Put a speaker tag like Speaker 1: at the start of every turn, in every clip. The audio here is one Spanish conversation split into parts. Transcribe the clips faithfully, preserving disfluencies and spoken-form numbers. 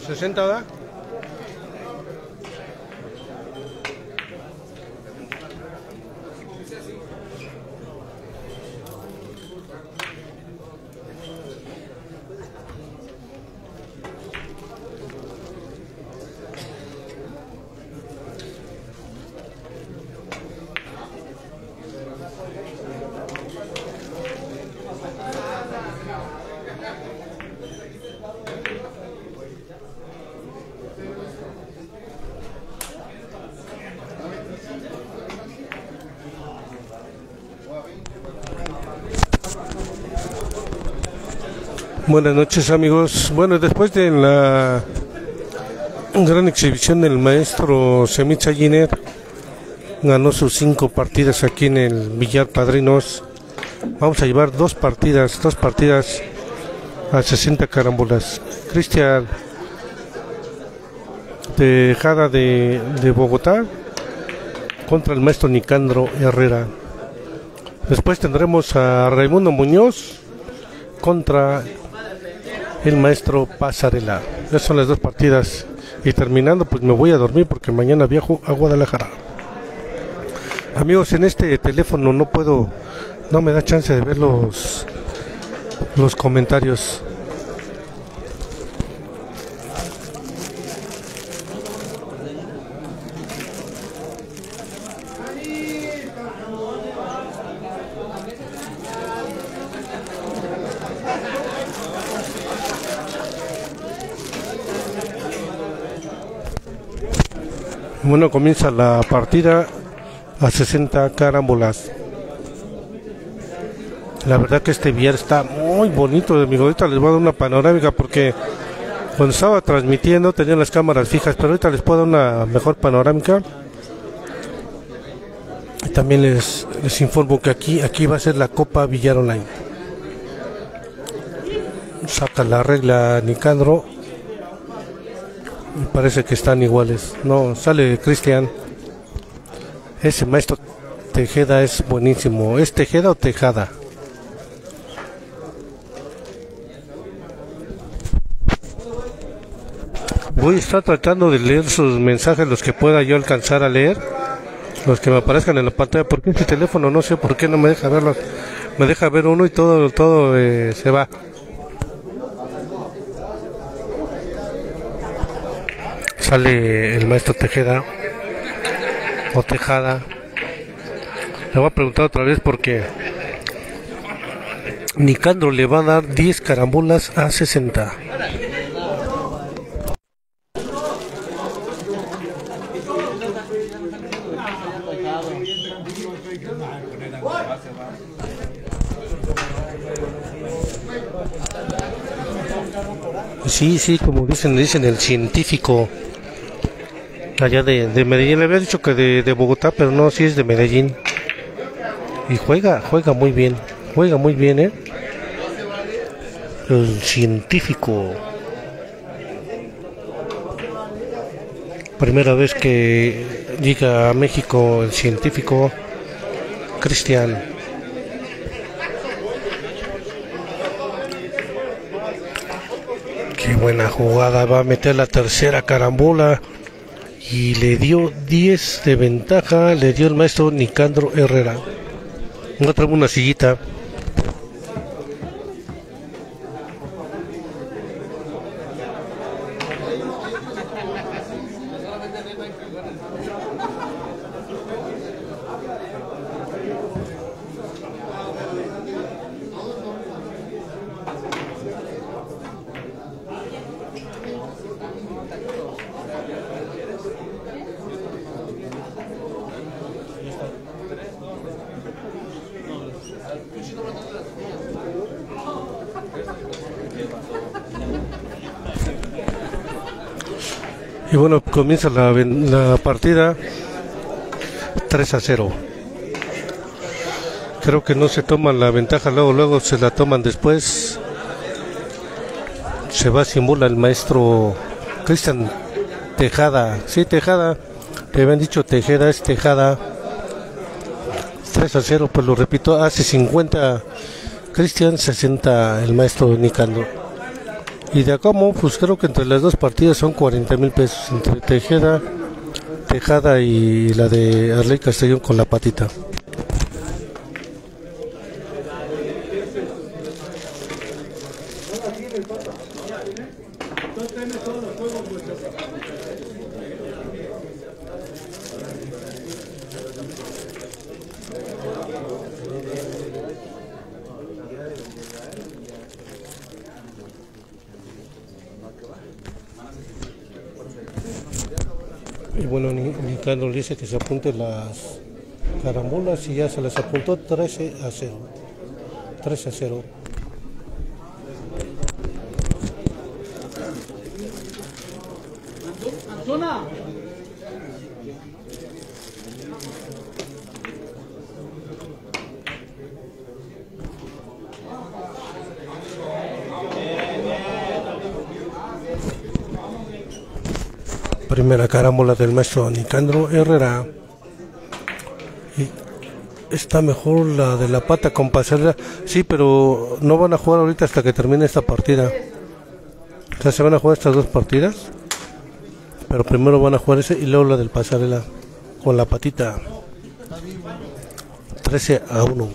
Speaker 1: sesenta, ¿verdad? Buenas noches, amigos. Bueno, después de la gran exhibición del maestro Semitza Giner, ganó sus cinco partidas aquí en el Villar Padrinos. Vamos a llevar dos partidas, dos partidas a sesenta carambolas. Cristian Tejada de, de Bogotá contra el maestro Nicandro Herrera. Después tendremos a Raimundo Muñoz contra el maestro Pasarela. Esas son las dos partidas. Y terminando, pues me voy a dormir porque mañana viajo a Guadalajara. Amigos, en este teléfono no puedo, no me da chance de ver los, los comentarios. Bueno, comienza la partida a sesenta carambolas. La verdad que este billar está muy bonito, amigo. Ahorita les voy a dar una panorámica porque cuando estaba transmitiendo tenía las cámaras fijas, pero ahorita les puedo dar una mejor panorámica. Y también les, les informo que aquí, aquí va a ser la Copa Villar Online. Saca la regla Nicandro. Me parece que están iguales. No, sale Cristian. Ese maestro Tejeda es buenísimo. ¿Es Tejeda o Tejada? Voy a estar tratando de leer sus mensajes, los que pueda yo alcanzar a leer, los que me aparezcan en la pantalla, porque este teléfono no sé por qué no me deja verlos. Me deja ver uno y todo, todo eh, se va. Sale el maestro Tejeda o Tejada. Le voy a preguntar otra vez porque Nicandro le va a dar diez carambolas a sesenta. Sí, sí, como dicen, dicen el científico allá de, de Medellín. Le había dicho que de, de Bogotá, pero no, sí es de Medellín. Y juega, juega muy bien, juega muy bien, ¿eh? El científico. Primera vez que llega a México el científico Cristian. Qué buena jugada, va a meter la tercera carambola. Y le dio diez de ventaja, le dio el maestro Nicandro Herrera. No traemos una sillita. Y bueno, comienza la, la partida tres a cero. Creo que no se toman la ventaja luego, luego se la toman después. Se va a simular el maestro Cristian Tejada. Sí, Tejada. Le habían dicho Tejeda, es Tejada. tres a cero, pues lo repito, hace cincuenta Cristian, sesenta el maestro Nicandro. Y de Acomo, pues creo que entre las dos partidas son cuarenta mil pesos, entre Tejeda, Tejada y la de Arley Castellón con la patita. Y bueno, Nicandro dice que se apunte las carambolas y ya se las apuntó. Trece a cero. Trece a cero. Primera carambola del maestro Nicandro Herrera. Y está mejor la de la pata con pasarela. Sí, pero no van a jugar ahorita hasta que termine esta partida. O sea, se van a jugar estas dos partidas. Pero primero van a jugar ese y luego la del pasarela con la patita. trece a uno.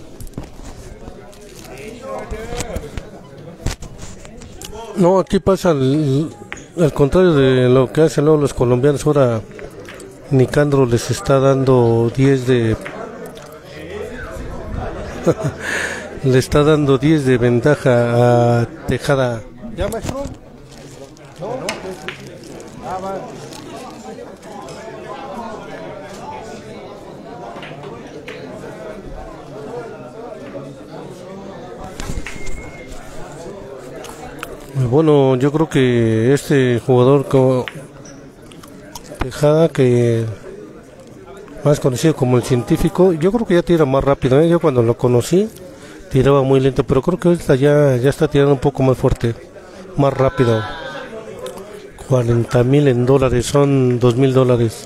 Speaker 1: No, aquí pasa el, al contrario de lo que hacen luego los colombianos. Ahora Nicandro les está dando diez de le está dando diez de ventaja a Tejada. ¿Ya, maestro? ¿No? Ah, va. Bueno, yo creo que este jugador como Tejada, que más conocido como el científico, yo creo que ya tira más rápido, ¿eh? Yo cuando lo conocí tiraba muy lento, pero creo que ahorita ya, ya está tirando un poco más fuerte, más rápido. cuarenta mil en dólares, son dos mil dólares.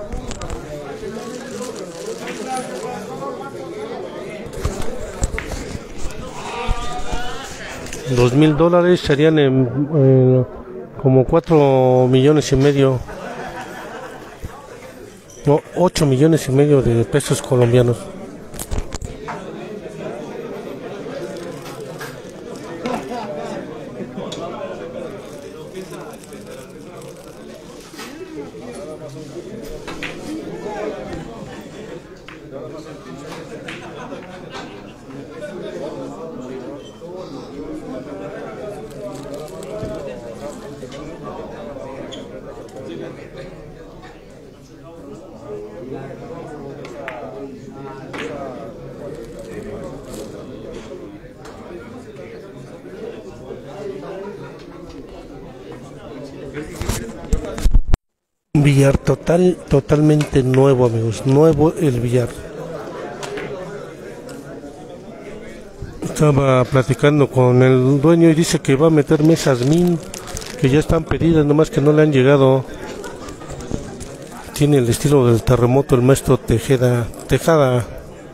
Speaker 1: Dos mil dólares serían en, en como cuatro millones y medio. No, ocho millones y medio de pesos colombianos. Billar total, totalmente nuevo, amigos, nuevo el billar. Estaba platicando con el dueño y dice que va a meter mesas min, que ya están pedidas, nomás que no le han llegado. Tiene el estilo del terremoto el maestro Tejeda, Tejada.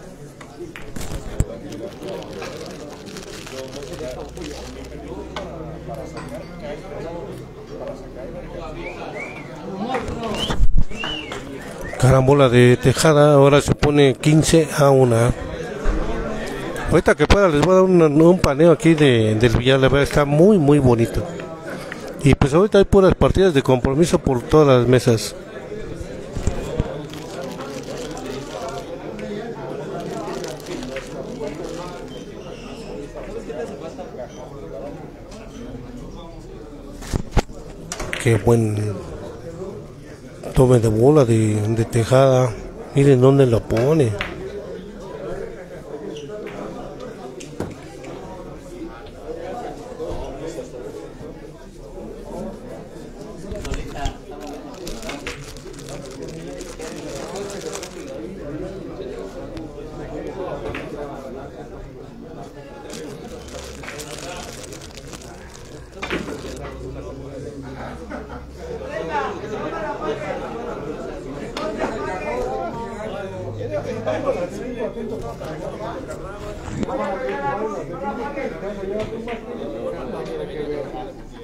Speaker 1: Carambola de Tejada, ahora se pone quince a uno. Ahorita que pueda les voy a dar un, un paneo aquí de, del billar, la verdad está muy muy bonito. Y pues ahorita hay puras partidas de compromiso por todas las mesas. Qué buen tome de bola de, de Tejada. Miren dónde lo pone.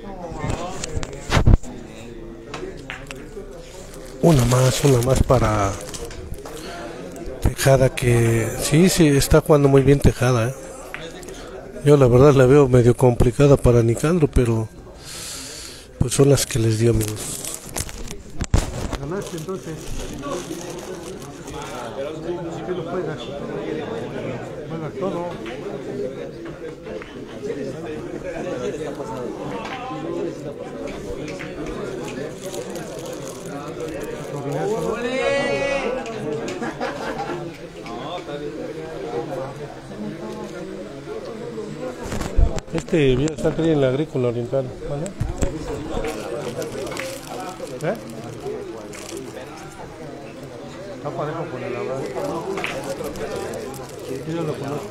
Speaker 1: Una más, una más para Tejada, que sí, sí, está jugando muy bien Tejada, ¿eh? Yo la verdad la veo medio complicada para Nicandro, pero pues son las que les dio, amigos. Ganaste entonces. ¿Qué lo juegas? Juegas todo. Este video está aquí en la Agrícola Oriental, ¿vale? ¿Eh? Está parejo con el abrazo. Yo lo conozco.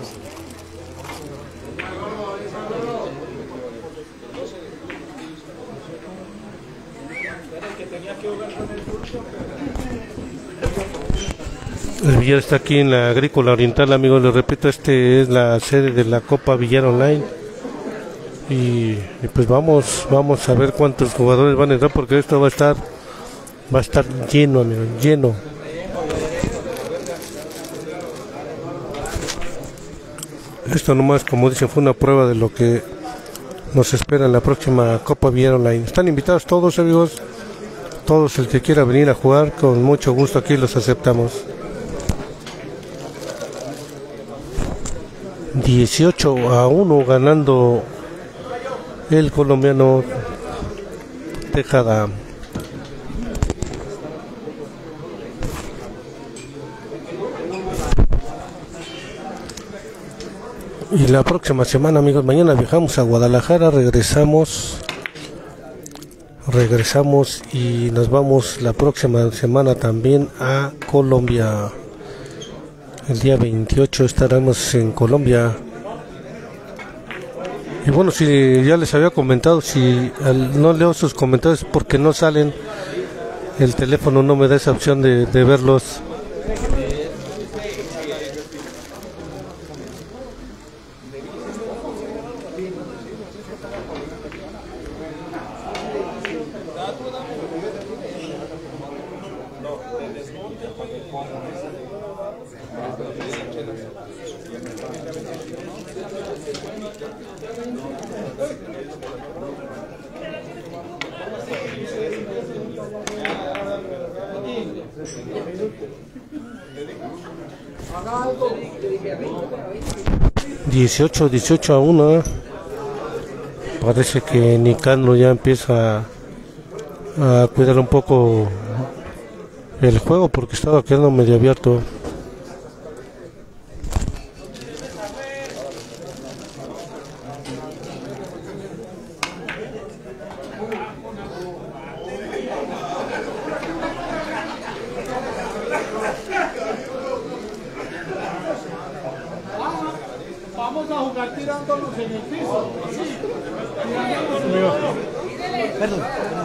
Speaker 1: El billar está aquí en la Agrícola Oriental, amigos. Les repito, este es la sede de la Copa Billar Online. Y, y pues vamos, vamos a ver cuántos jugadores van a entrar, porque esto va a estar, va a estar lleno, amigos, lleno. Esto nomás, como dicen, fue una prueba de lo que nos espera en la próxima Copa Billar Online. Están invitados todos, amigos, todos el que quiera venir a jugar, con mucho gusto aquí los aceptamos. dieciocho a uno ganando el colombiano Tejada. Y la próxima semana, amigos, mañana viajamos a Guadalajara, regresamos, regresamos y nos vamos la próxima semana también a Colombia. El día veintiocho estaremos en Colombia. Y bueno, si ya les había comentado, si al, no leo sus comentarios porque no salen, el teléfono no me da esa opción de, de verlos. dieciocho, dieciocho a uno. Parece que Nicandro ya empieza a cuidar un poco el juego, porque estaba quedando medio abierto.
Speaker 2: Vamos a jugar tirándonos en el piso.
Speaker 1: Perdón.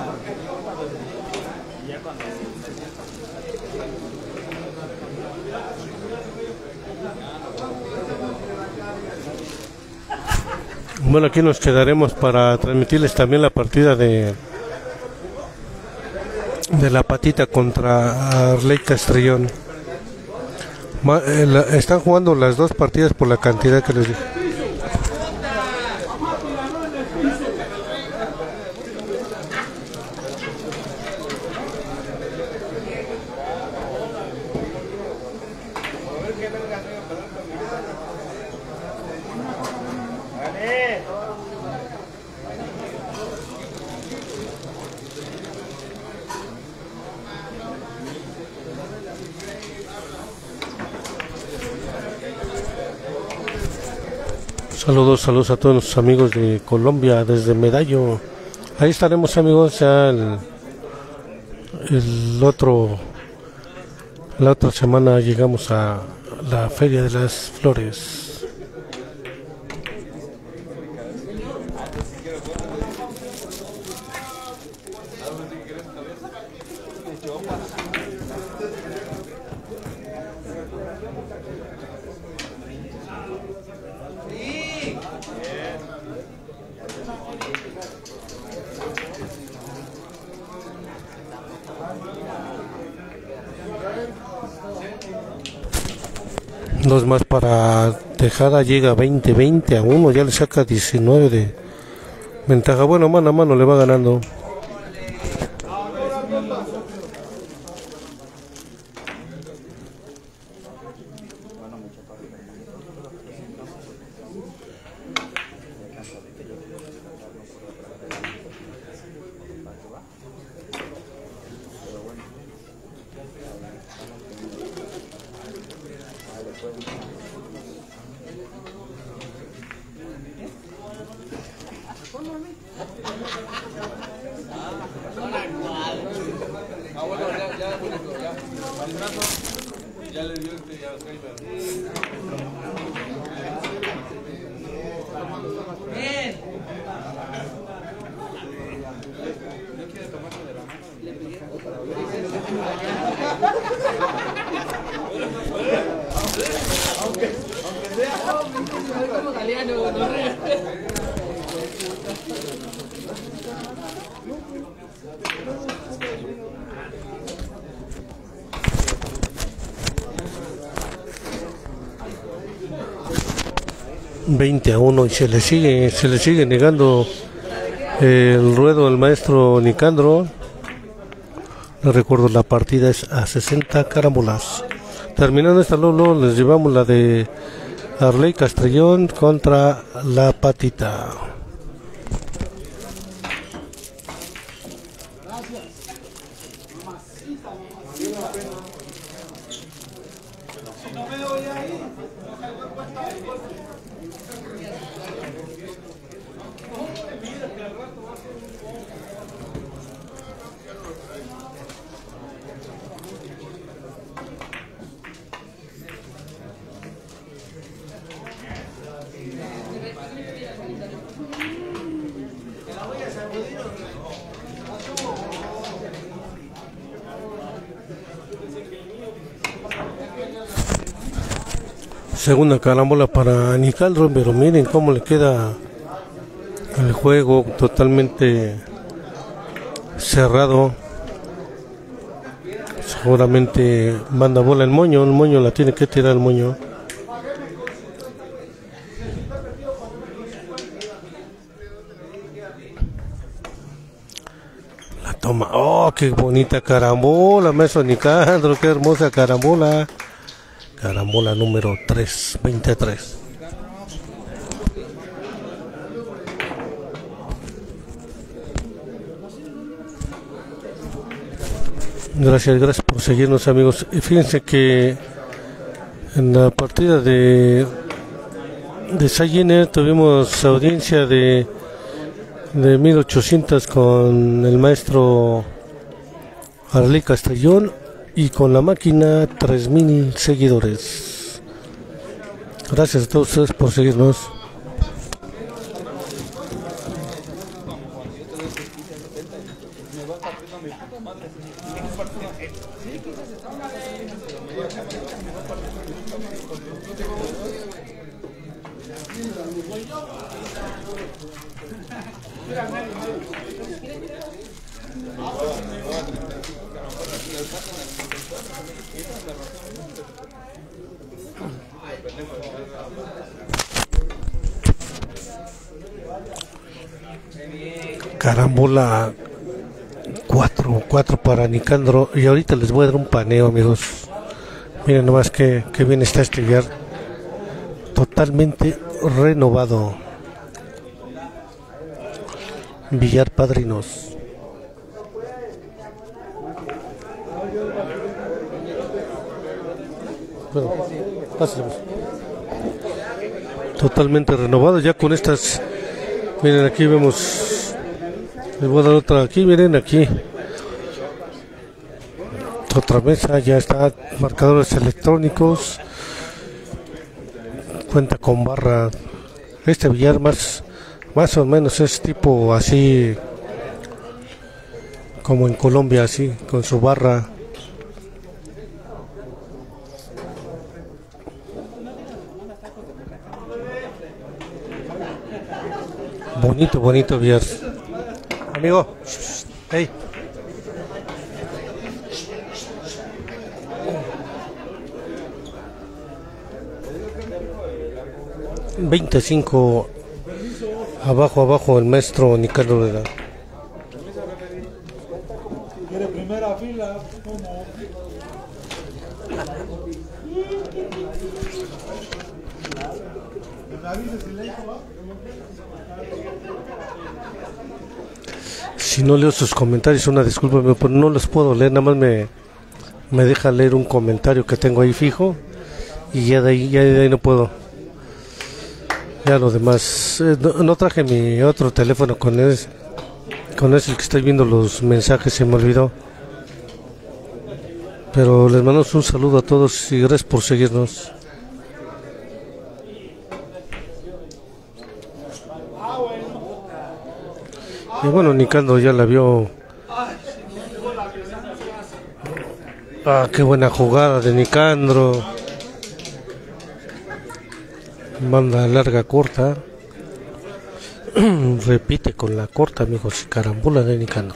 Speaker 1: Bueno, aquí nos quedaremos para transmitirles también la partida de de la Patita contra Arley Castrillón. Están jugando las dos partidas por la cantidad que les dije. Saludos, saludos a todos nuestros amigos de Colombia, desde Medallo. Ahí estaremos, amigos, ya el, el otro, la otra semana llegamos a la Feria de las Flores. Dos más para Tejada, llega veinte veinte a uno, ya le saca diecinueve de ventaja. Bueno, mano a mano le va ganando. veinte a uno y se le sigue se le sigue negando el ruedo al maestro Nicandro. Les recuerdo, la partida es a sesenta carambolas. Terminando esta Lolo, les llevamos la de Arley Castrillón contra La Patita. Segunda carambola para Nicandro, pero miren cómo le queda el juego totalmente cerrado. Seguramente manda bola el moño, el moño la tiene que tirar el moño. La toma, oh, qué bonita carambola, maestro Nicandro, qué hermosa carambola. Carambola número tres veintitrés. Gracias, gracias por seguirnos, amigos. Y fíjense que en la partida de de Sayiner tuvimos audiencia de de mil ochocientos con el maestro Arley Castrillón y con la máquina tres mil seguidores. Gracias a todos ustedes por seguirnos. Carambola cuatro, cuatro para Nicandro. Y ahorita les voy a dar un paneo, amigos. Miren nomás que, que bien está este billar. Totalmente renovado. Billar Padrinos. Bueno, pásale. Totalmente renovado ya con estas. Miren, aquí vemos. Les voy a dar otra aquí, miren aquí. Otra mesa, ya está, marcadores electrónicos. Cuenta con barra. Este billar más, más o menos es tipo así, como en Colombia, así, con su barra. Bonito, bonito viernes. Amigo, hey. veinticinco abajo, abajo el maestro Nicandro Herrera.
Speaker 2: ¿Quiere primera fila? ¿Cómo?
Speaker 1: Si no leo sus comentarios, una disculpa, pero no los puedo leer, nada más me, me deja leer un comentario que tengo ahí fijo y ya de ahí, ya de ahí no puedo. Ya lo demás, eh, no, no traje mi otro teléfono con ese, con ese el que estoy viendo los mensajes, se me olvidó. Pero les mandamos un saludo a todos y gracias por seguirnos. Y bueno, Nicandro ya la vio. Ah, qué buena jugada de Nicandro. Manda larga, corta. Repite con la corta, amigos. Carambola de Nicandro.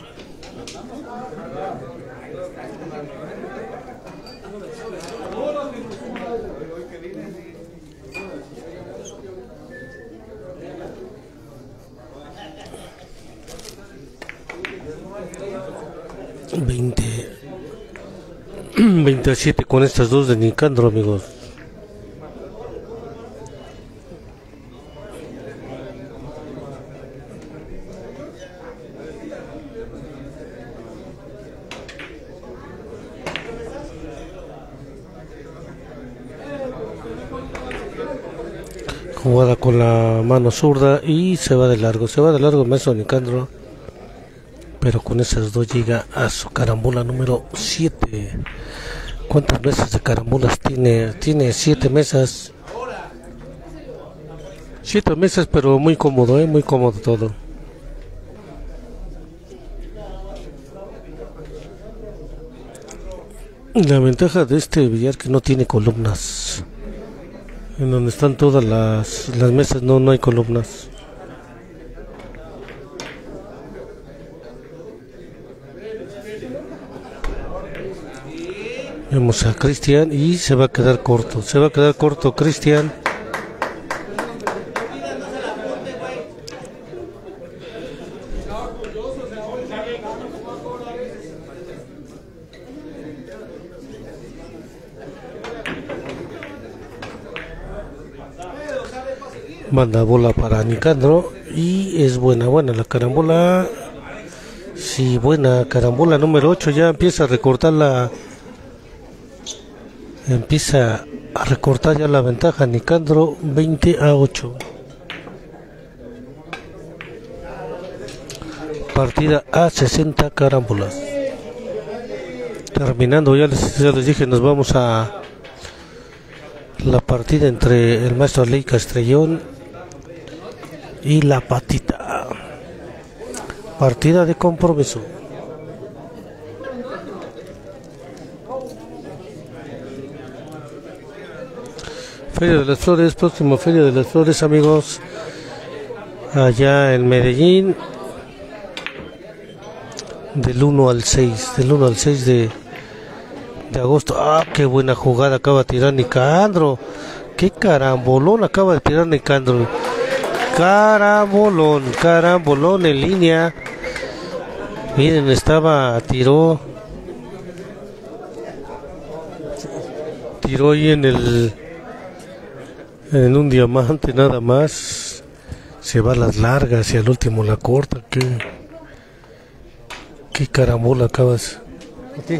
Speaker 1: veinte veintisiete con estas dos de Nicandro, amigos. Jugada con la mano zurda y se va de largo, se va de largo el maestro Nicandro, pero con esas dos llega a su carambola número siete. ¿Cuántas mesas de carambolas tiene? Tiene siete mesas. Siete mesas, pero muy cómodo, ¿eh? Muy cómodo todo. La ventaja de este billar que no tiene columnas. En donde están todas las, las mesas no, no hay columnas. Vemos a Cristian y se va a quedar corto. Se va a quedar corto Cristian. Manda bola para Nicandro y es buena, buena la carambola. Sí, buena carambola número ocho. Ya empieza a recortar la... Empieza a recortar ya la ventaja Nicandro, veinte a ocho. Partida a sesenta carambolas. Terminando, ya les, ya les dije, nos vamos a la partida entre el maestro Ley Castrellón y la patita. Partida de compromiso. Feria de las Flores, próximo Feria de las Flores, amigos, allá en Medellín, del uno al seis, del uno al seis de, de agosto. Ah, qué buena jugada acaba de tirar Nicandro. Qué carambolón acaba de tirar Nicandro. Carambolón, carambolón en línea. Miren, estaba, tiró, tiró ahí en el, en un diamante nada más. Se va a las largas y al último la corta. Qué, qué carambola acabas. ¿Sí?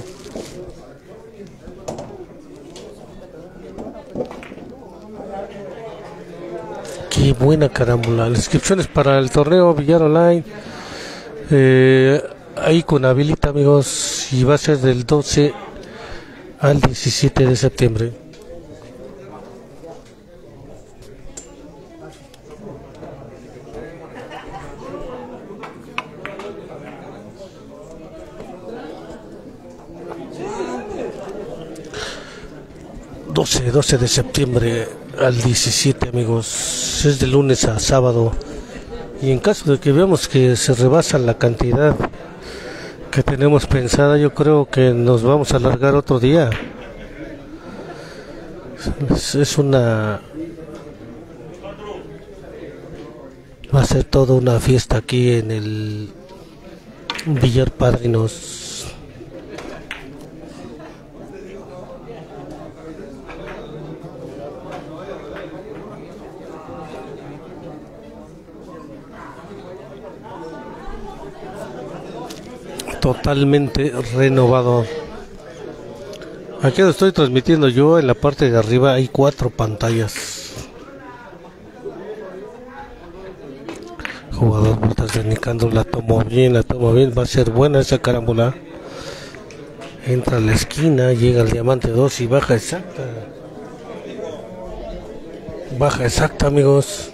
Speaker 1: Qué buena carambola. Las inscripciones para el torneo Billar Online, eh, ahí con habilita, amigos, y va a ser del doce al diecisiete de septiembre. doce, doce de septiembre al diecisiete, amigos. Es de lunes a sábado Y en caso de que veamos que se rebasa la cantidad que tenemos pensada, yo creo que nos vamos a alargar otro día. Es, es una... Va a ser toda una fiesta aquí en el Villar Padrinos. Totalmente renovado. Aquí lo estoy transmitiendo yo. En la parte de arriba hay cuatro pantallas. Jugador Vueltas de Nicandro la tomó bien, la tomó bien. Va a ser buena esa carambola. Entra a la esquina, llega al diamante dos y baja exacta. Baja exacta, amigos.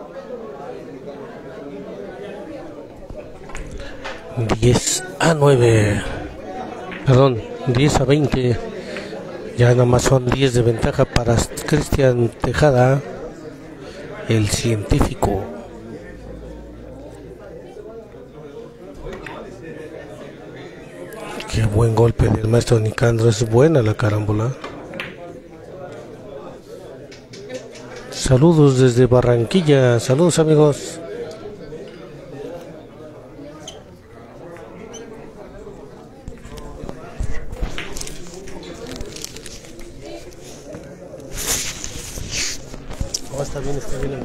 Speaker 1: diez a nueve, perdón, diez a veinte, ya nada más son diez de ventaja para Cristian Tejada, el científico. Qué buen golpe del maestro Nicandro, es buena la carambola. Saludos desde Barranquilla, saludos amigos. Oh, está bien, está bien.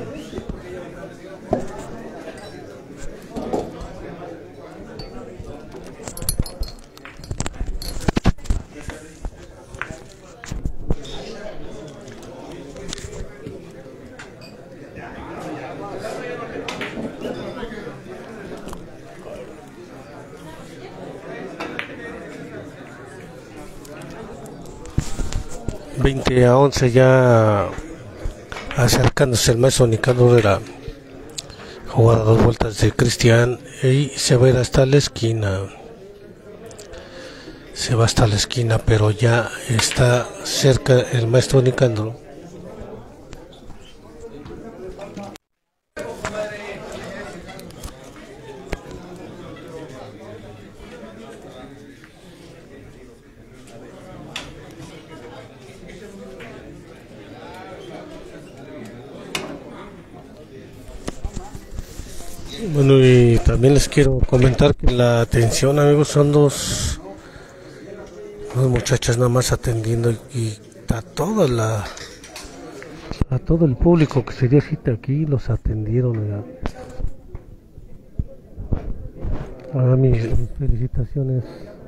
Speaker 1: veinte a once, ya acercándose el maestro Nicandro de la jugada dos vueltas de Cristian y se va a ir hasta la esquina. Se va hasta la esquina, pero ya está cerca el maestro Nicandro. Bueno, y también les quiero comentar que la atención, amigos, son dos, dos muchachas nada más atendiendo, y, y a toda la a todo el público que se dio cita aquí los atendieron. Ahora mis, mis felicitaciones.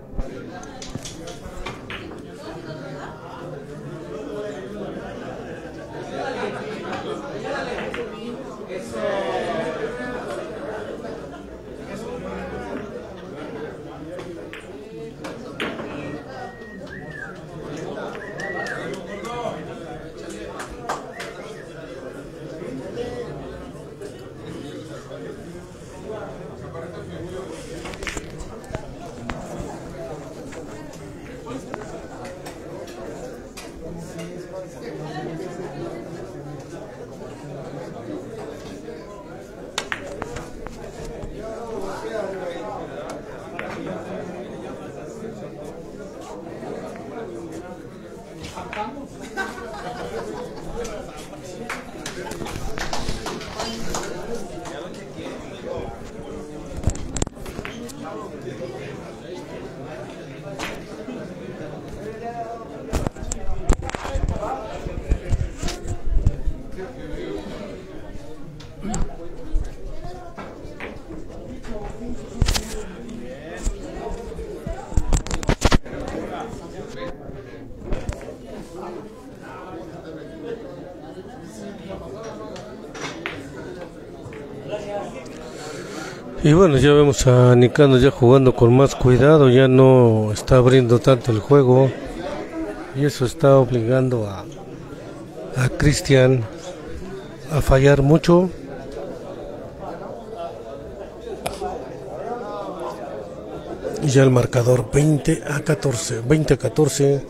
Speaker 1: Y bueno, ya vemos a Nicandro ya jugando con más cuidado, ya no está abriendo tanto el juego y eso está obligando a, a Cristian a fallar mucho. Y ya el marcador veinte a catorce, veinte a catorce.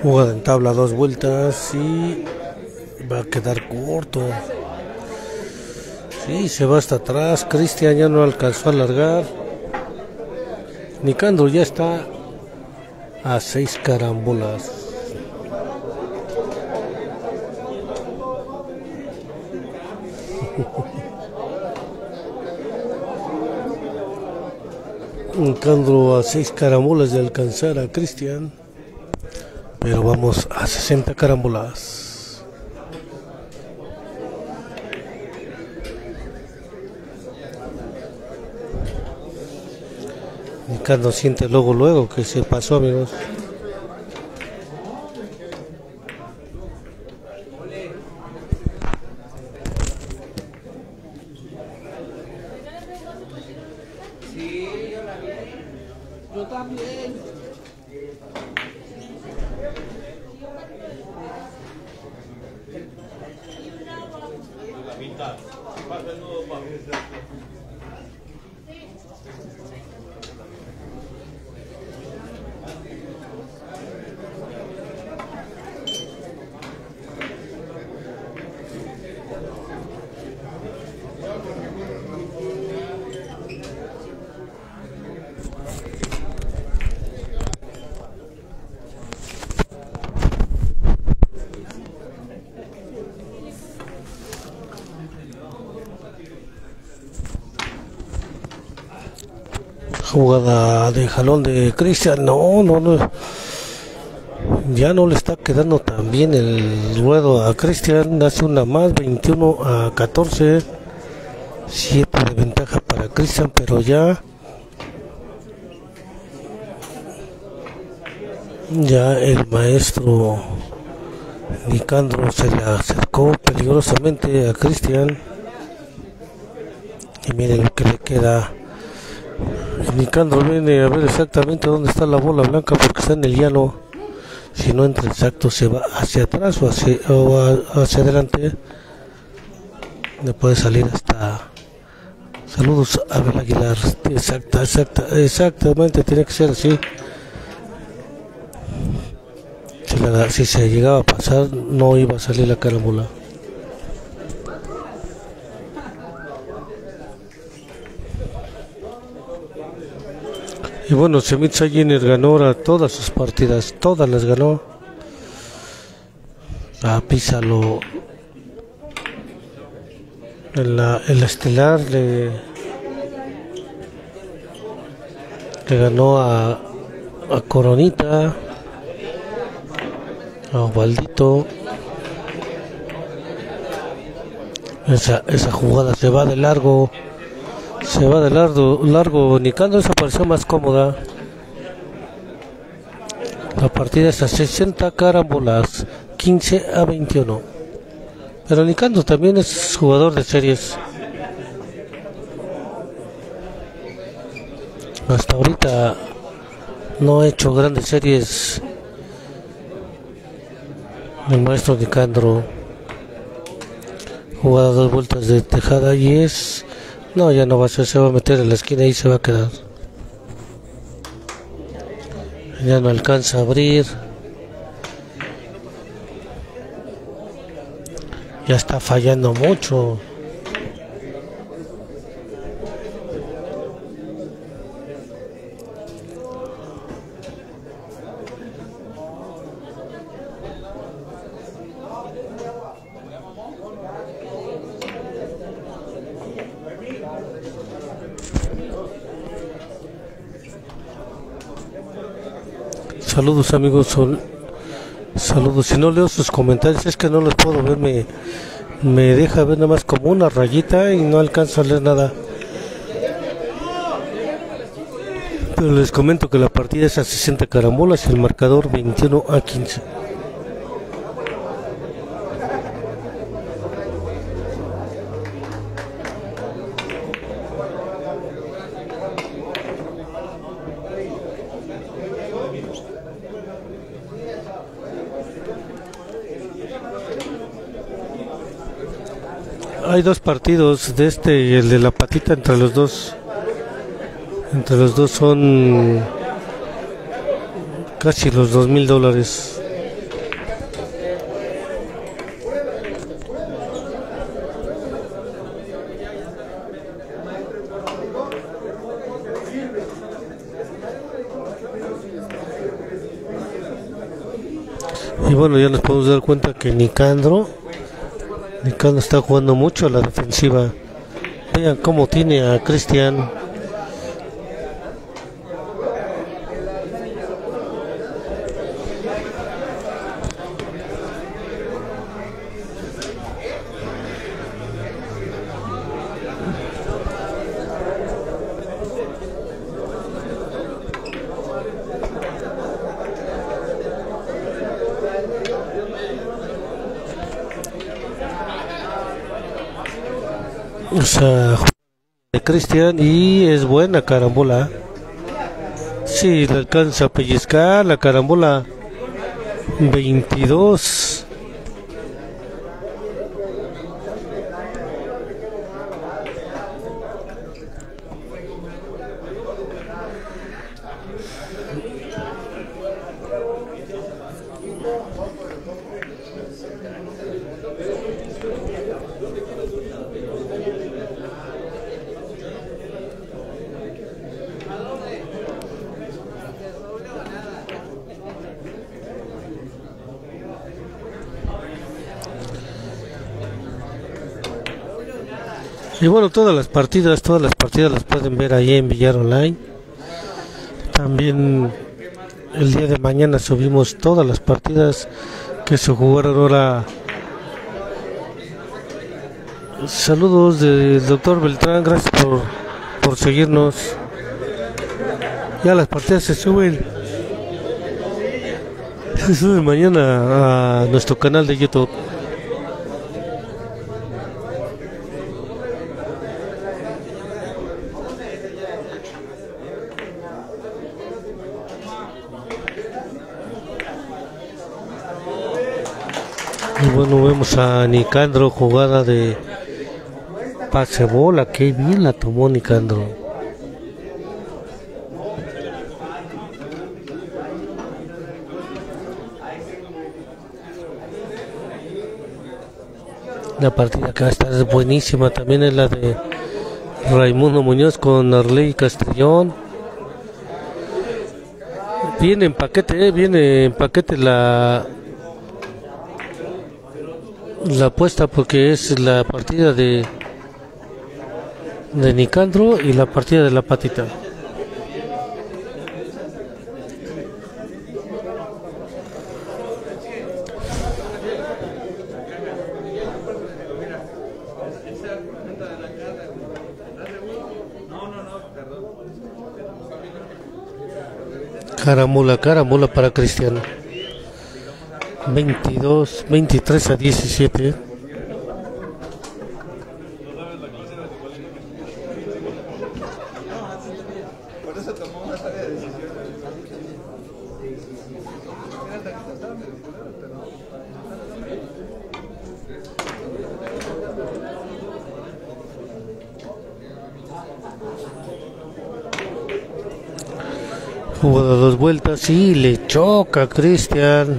Speaker 1: Jugada en tabla, dos vueltas y va a quedar corto. Sí, se va hasta atrás. Cristian ya no alcanzó a alargar. Nicandro ya está a seis carambolas. Nicandro a seis carambolas de alcanzar a Cristian. Pero vamos a sesenta carambolas. Nicandro siente luego, luego que se pasó, amigos.
Speaker 3: Yo también. La mitad. Pasa el nudo para que se...
Speaker 1: Jugada de jalón de Cristian. No, no, no. Ya no le está quedando tan bien el ruedo a Cristian. Hace una más, veintiuno a catorce. siete de ventaja para Cristian, pero ya. Ya el maestro Nicandro se le acercó peligrosamente a Cristian. Y miren lo que le queda. Nicandro viene a ver exactamente dónde está la bola blanca porque está en el llano. Si no entra exacto, se va hacia atrás o hacia, o a, hacia adelante. Le puede salir hasta. Saludos a Abel Aguilar. Exacta, exacta, exactamente, tiene que ser así. Si, la, si se llegaba a pasar, no iba a salir la carambola. Y bueno, Semit Sayiner ganó ahora todas sus partidas, todas las ganó. A Písalo en la, el estelar le, le ganó a, a Coronita, a Ovaldito. Esa, esa jugada se va de largo. Se va de largo, largo. Nicandro esa pareció más cómoda. La partida es a sesenta carambolas, quince a veintiuno. Pero Nicandro también es jugador de series. Hasta ahorita no ha hecho grandes series el maestro Nicandro. Jugada dos vueltas de tejada y es... No, ya no va a ser, se va a meter en la esquina y se va a quedar. Ya no alcanza a abrir. Ya está fallando mucho. Saludos amigos, son saludos. Si no leo sus comentarios es que no los puedo ver, me, me deja ver nada más como una rayita y no alcanzo a leer nada. Pero les comento que la partida es a sesenta carambolas y el marcador veintiuno a quince. Hay dos partidos de este y el de la patita entre los dos. Entre los dos son casi los dos mil dólares. Y bueno, ya nos podemos dar cuenta que Nicandro, Nicandro está jugando mucho a la defensiva. Vean cómo tiene a Cristian. O sea, de Cristian y es buena carambola. Si sí, le alcanza a pellizcar la carambola. veintidós. Y bueno, todas las partidas, todas las partidas las pueden ver ahí en Villar Online. También el día de mañana subimos todas las partidas que se jugaron ahora. Saludos del doctor Beltrán, gracias por, por seguirnos. Ya las partidas se suben. Se suben mañana a nuestro canal de YouTube. Y bueno, vemos a Nicandro, jugada de pase bola, que bien la tomó Nicandro. La partida que va a estar es buenísima, también es la de Raimundo Muñoz con Arley Castellón. Viene en paquete, eh, viene en paquete la la apuesta, porque es la partida de de Nicandro y la partida de la patita. Carambola, carambola para Cristiano. veintidós, veintitrés a diecisiete. Jugada dos vueltas y le choca a Cristian.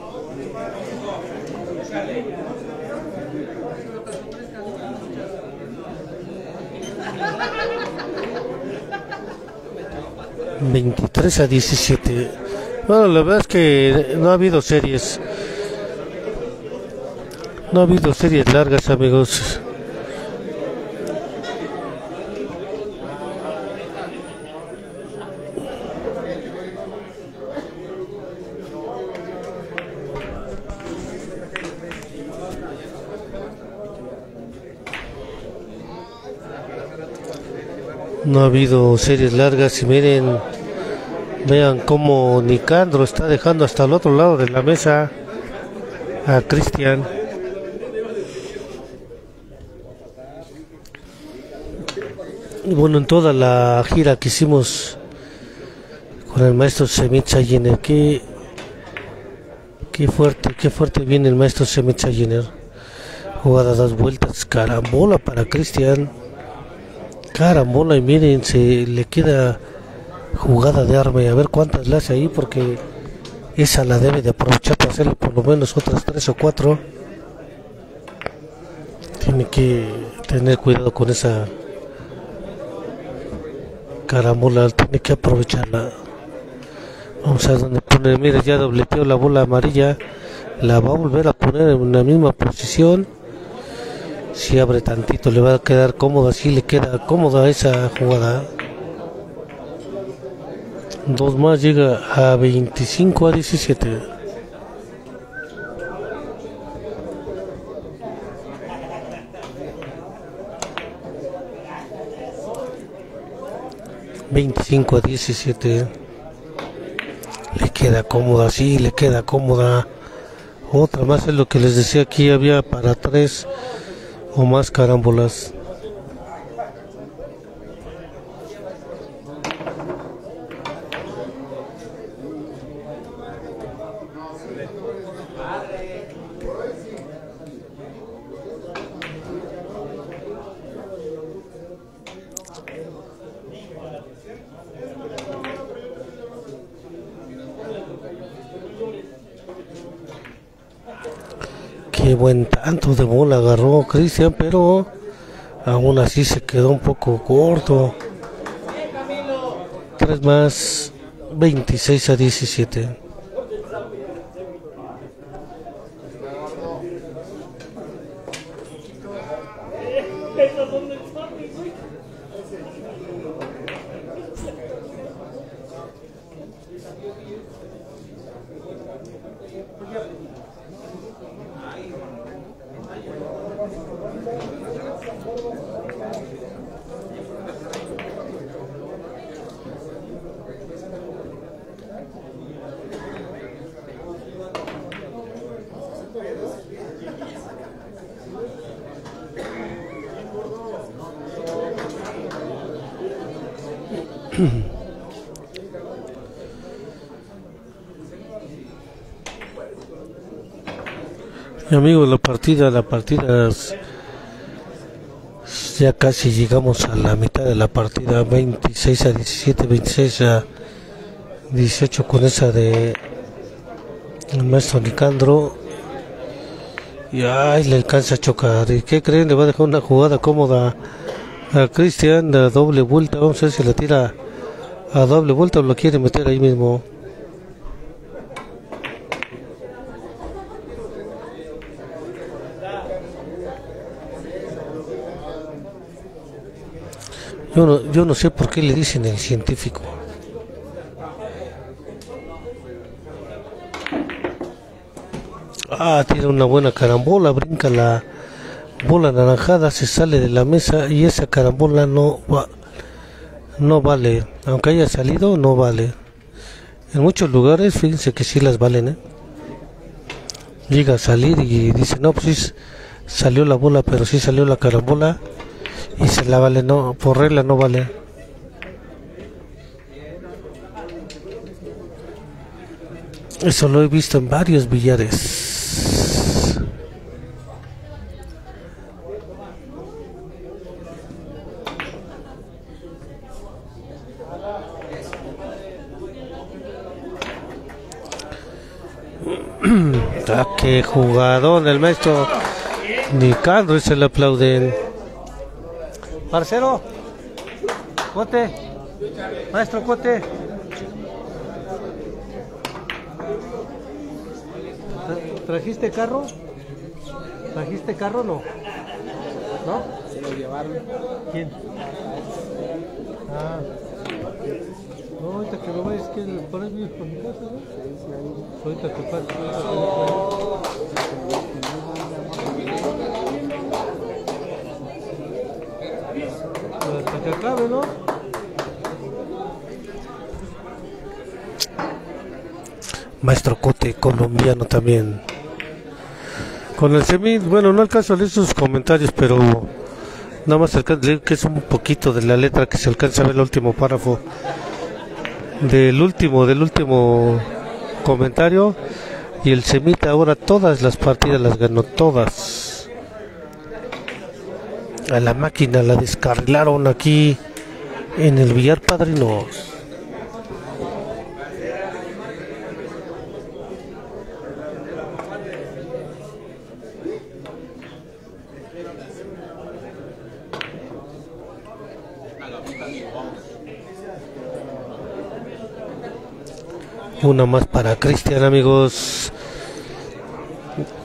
Speaker 1: veintitrés a diecisiete. Bueno, la verdad es que no ha habido series. No ha habido series largas, amigos. No ha habido series largas y miren, vean cómo Nicandro está dejando hasta el otro lado de la mesa a Cristian. Y bueno, en toda la gira que hicimos con el maestro Semitza Jenner, qué, qué fuerte, qué fuerte viene el maestro Semitza Jenner. Jugada dos vueltas, carambola para Cristian. Carambola, y miren, se le queda jugada de arma, y a ver cuántas le hace ahí, porque esa la debe de aprovechar para hacerle por lo menos otras tres o cuatro. Tiene que tener cuidado con esa carambola, tiene que aprovecharla. Vamos a ver dónde pone, mire, ya dobleteó la bola amarilla, La va a volver a poner en la misma posición. Si abre tantito le va a quedar cómoda, si le queda cómoda esa jugada. Dos más, llega a veinticinco a diecisiete. veinticinco a diecisiete. Le queda cómoda, sí, le queda cómoda. Otra más, es lo que les decía, aquí había para tres o más carambolas. Qué buen tanto de bola agarró Cristian, pero aún así se quedó un poco corto. Tres más, veintiséis a diecisiete. Y amigos, la partida, la partida es, ya casi llegamos a la mitad de la partida. Veintiséis a diecisiete, veintiséis a dieciocho con esa de el maestro Nicandro. Y ay, le alcanza a chocar. ¿Y qué creen? Le va a dejar una jugada cómoda a Cristian, a doble vuelta. Vamos a ver si la tira a doble vuelta o lo quiere meter ahí mismo. Yo no, yo no sé por qué le dicen el científico. Ah, tiene una buena carambola, brinca la bola anaranjada, se sale de la mesa y esa carambola no va, no vale. Aunque haya salido, no vale. En muchos lugares, fíjense que sí las valen, ¿eh? Llega a salir y dice, no, pues sí salió la bola, pero sí salió la carambola. Y se la vale, no, por regla no vale. Eso lo he visto en varios billares. Ah, qué jugadón el maestro Nicandro, y se le aplauden. Parcero, Cote, maestro Cote. ¿Trajiste carro? ¿Trajiste carro o no? ¿No?
Speaker 4: Se lo llevaron.
Speaker 1: ¿Quién? Ah. No, ahorita que lo vayas, que por ahí vives por mi casa, ¿no?
Speaker 4: Sí, sí, ahí.
Speaker 1: Ahorita que pase. Hasta que acabe, ¿no? Maestro Cote, colombiano también. Con el semi, bueno, no alcanzo a leer sus comentarios, pero nada más alcanzo a leer que es un poquito de la letra que se alcanza a ver el último párrafo del último, del último comentario. Y el semita ahora todas las partidas las ganó, todas. A la máquina la descarrilaron aquí en el Villar Padrinos. Una más para Cristian, amigos.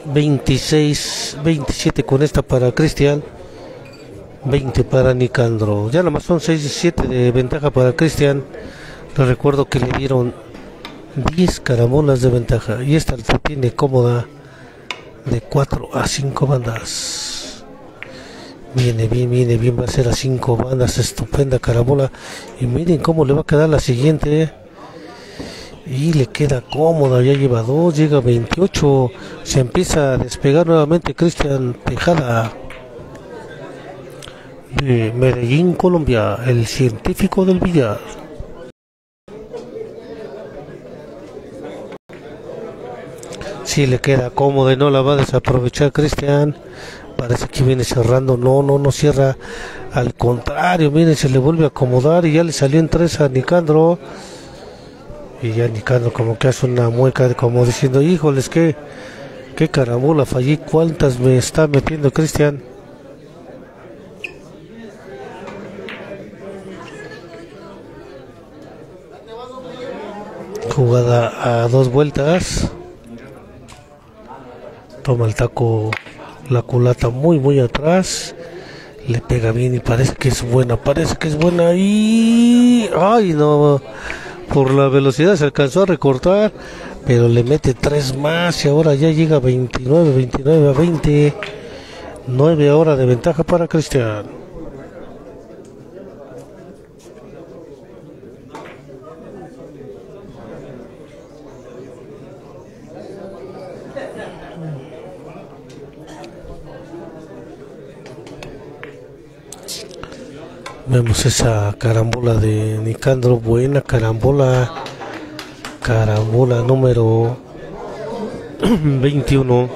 Speaker 1: veintiséis, veintisiete con esta para Cristian, veinte para Nicandro. Ya nada más son seis y siete de ventaja para Cristian. Les recuerdo que le dieron diez carambolas de ventaja y esta la tiene cómoda de cuatro a cinco bandas. Viene bien, viene bien, va a ser a cinco bandas, estupenda carambola. Y miren cómo le va a quedar la siguiente. Y le queda cómoda, ya lleva dos, llega a veintiocho. Se empieza a despegar nuevamente Cristian Tejada de Medellín, Colombia, el científico del billar. Si le queda cómoda y no la va a desaprovechar Cristian. Parece que viene cerrando, no, no, no cierra, al contrario, miren, se le vuelve a acomodar y ya le salió en tres a Nicandro. Y ya Nicandro como que hace una mueca como diciendo, híjoles, que qué carambola fallí, cuántas me está metiendo Cristian. Jugada a dos vueltas. Toma el taco, la culata muy muy atrás, le pega bien y parece que es buena, parece que es buena y ay no, por la velocidad se alcanzó a recortar, pero le mete tres más y ahora ya llega a veintinueve, veintinueve a veinte, nueve horas de ventaja para Cristian. Vemos esa carambola de Nicandro, buena carambola, carambola número veintiuno.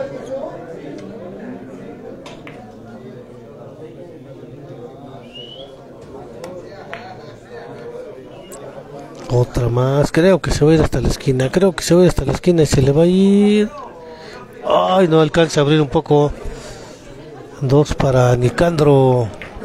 Speaker 1: Otra más, creo que se va a ir hasta la esquina, creo que se va a ir hasta la esquina y se le va a ir. Ay, no alcanza a abrir un poco. Dos para Nicandro.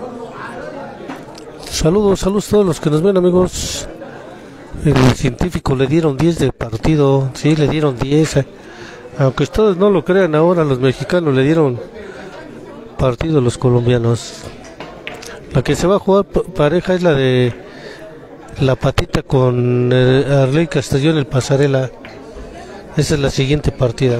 Speaker 1: Saludos, saludos a todos los que nos ven, amigos. El científico le dieron diez de partido, sí, le dieron diez. Aunque ustedes no lo crean, ahora los mexicanos le dieron partido a los colombianos. La que se va a jugar pareja es la de la patita con Arley Castellón, el Pasarela. Esa es la siguiente partida.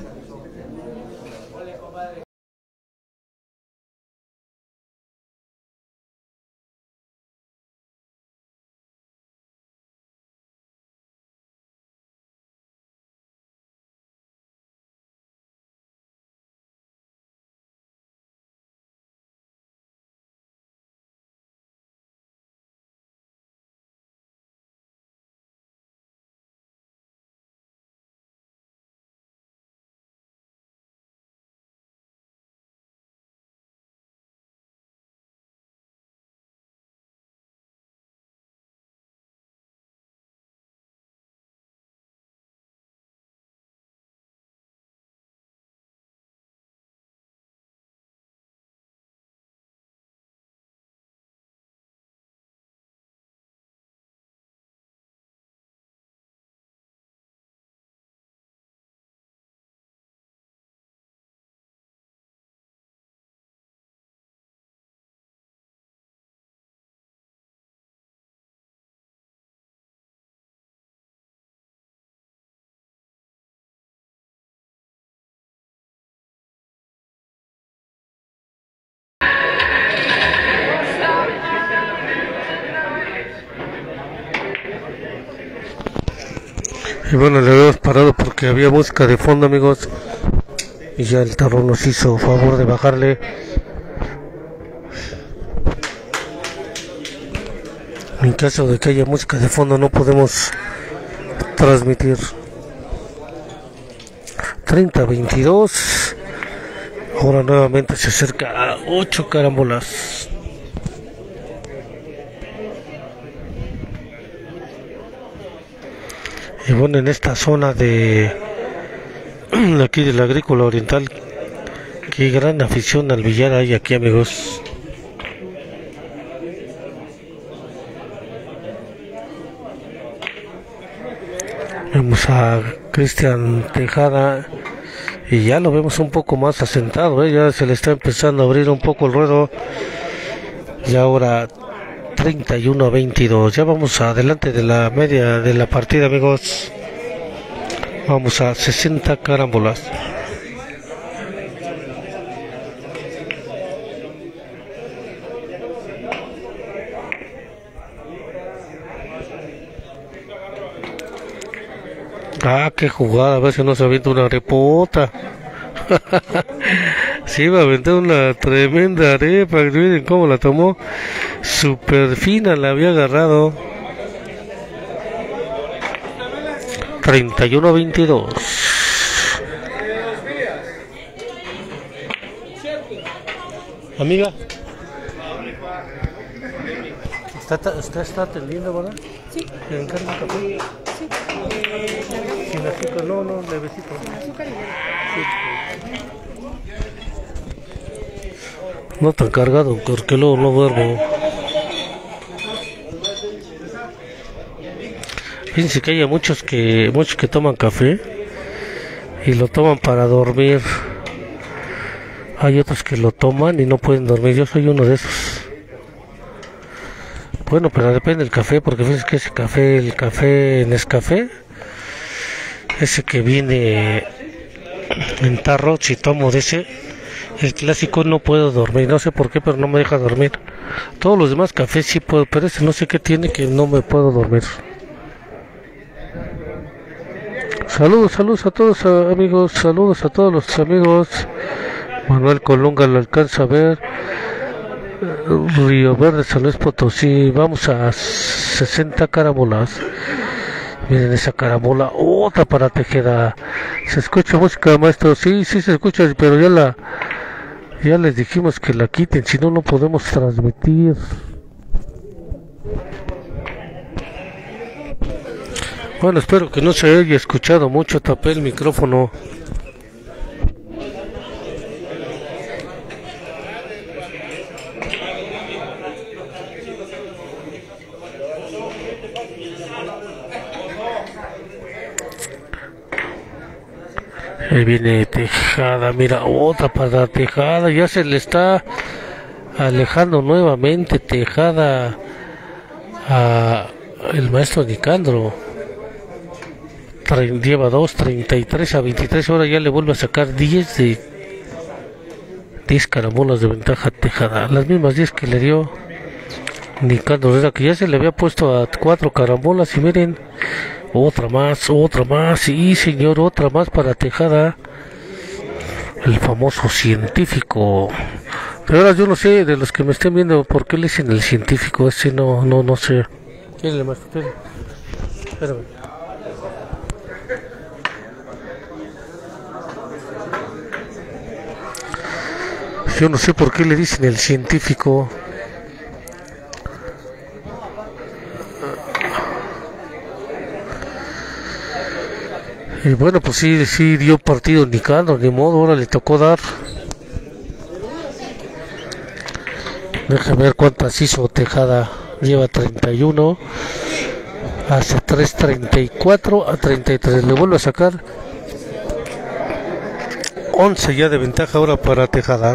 Speaker 1: Y bueno, le habíamos parado porque había música de fondo, amigos. Y ya el tarro nos hizo favor de bajarle. En caso de que haya música de fondo no podemos transmitir. treinta a veintidós. Ahora nuevamente se acerca a ocho carambolas. Y bueno, en esta zona de aquí del Agrícola Oriental, qué gran afición al billar hay aquí, amigos. Vemos a Cristian Tejada y ya lo vemos un poco más asentado, ¿eh? Ya se le está empezando a abrir un poco el ruedo. Y ahora treinta y uno a veintidós. Ya vamos adelante de la media de la partida, amigos. Vamos a sesenta carambolas. Ah, qué jugada, a ver si no se avienta una arepota. Sí, va a aventar una tremenda arepa. Miren cómo la tomó. Super fina la había agarrado. treinta y uno a veintidós. Amiga. ¿Está, usted está atendiendo, verdad?
Speaker 4: Sí.
Speaker 1: ¿Le encargo un café?
Speaker 4: Sí.
Speaker 1: Sin azúcar, no, no, levecito.
Speaker 4: Sin azúcar y
Speaker 1: Sí. No tan cargado, porque luego no duermo. Fíjense que hay muchos que muchos que toman café y lo toman para dormir. Hay otros que lo toman y no pueden dormir. Yo soy uno de esos. Bueno, pero depende del café, porque fíjense que ese café, el café Nescafé, ese que viene en tarro, si tomo de ese, el clásico, no puedo dormir. No sé por qué, pero no me deja dormir. Todos los demás cafés sí puedo, pero ese no sé qué tiene que no me puedo dormir. Saludos, saludos a todos, amigos, saludos a todos los amigos. Manuel Colunga lo alcanza a ver. Río Verde, San Luis Potosí. Vamos a sesenta carambolas. Miren esa carambola, otra para Tejeda. ¿Se escucha música, maestro? Sí, sí se escucha, pero ya la ya les dijimos que la quiten, si no, no podemos transmitir. Bueno, espero que no se haya escuchado mucho, tapé el micrófono. Ahí viene Tejada, mira, otra para Tejada, ya se le está alejando nuevamente Tejada a el maestro Nicandro. Lleva dos, treinta y tres a veintitrés, ahora ya le vuelve a sacar diez de diez carambolas de ventaja a Tejada, las mismas diez que le dio Nicandro, era que ya se le había puesto a cuatro carambolas y miren, otra más, otra más, sí señor, otra más para Tejada, el famoso científico. Pero ahora yo no sé, de los que me estén viendo, ¿por qué le dicen el científico? Ese no, no, no sé. ¿Quién le más? Espérame. Yo no sé por qué le dicen el científico. Y bueno, pues sí, sí dio partido Nicandro, ni modo, ahora le tocó dar. Déjame ver cuántas hizo Tejada. Lleva treinta y uno, hace tres, treinta y cuatro a treinta y tres. Le vuelve a sacar once ya de ventaja ahora para Tejada.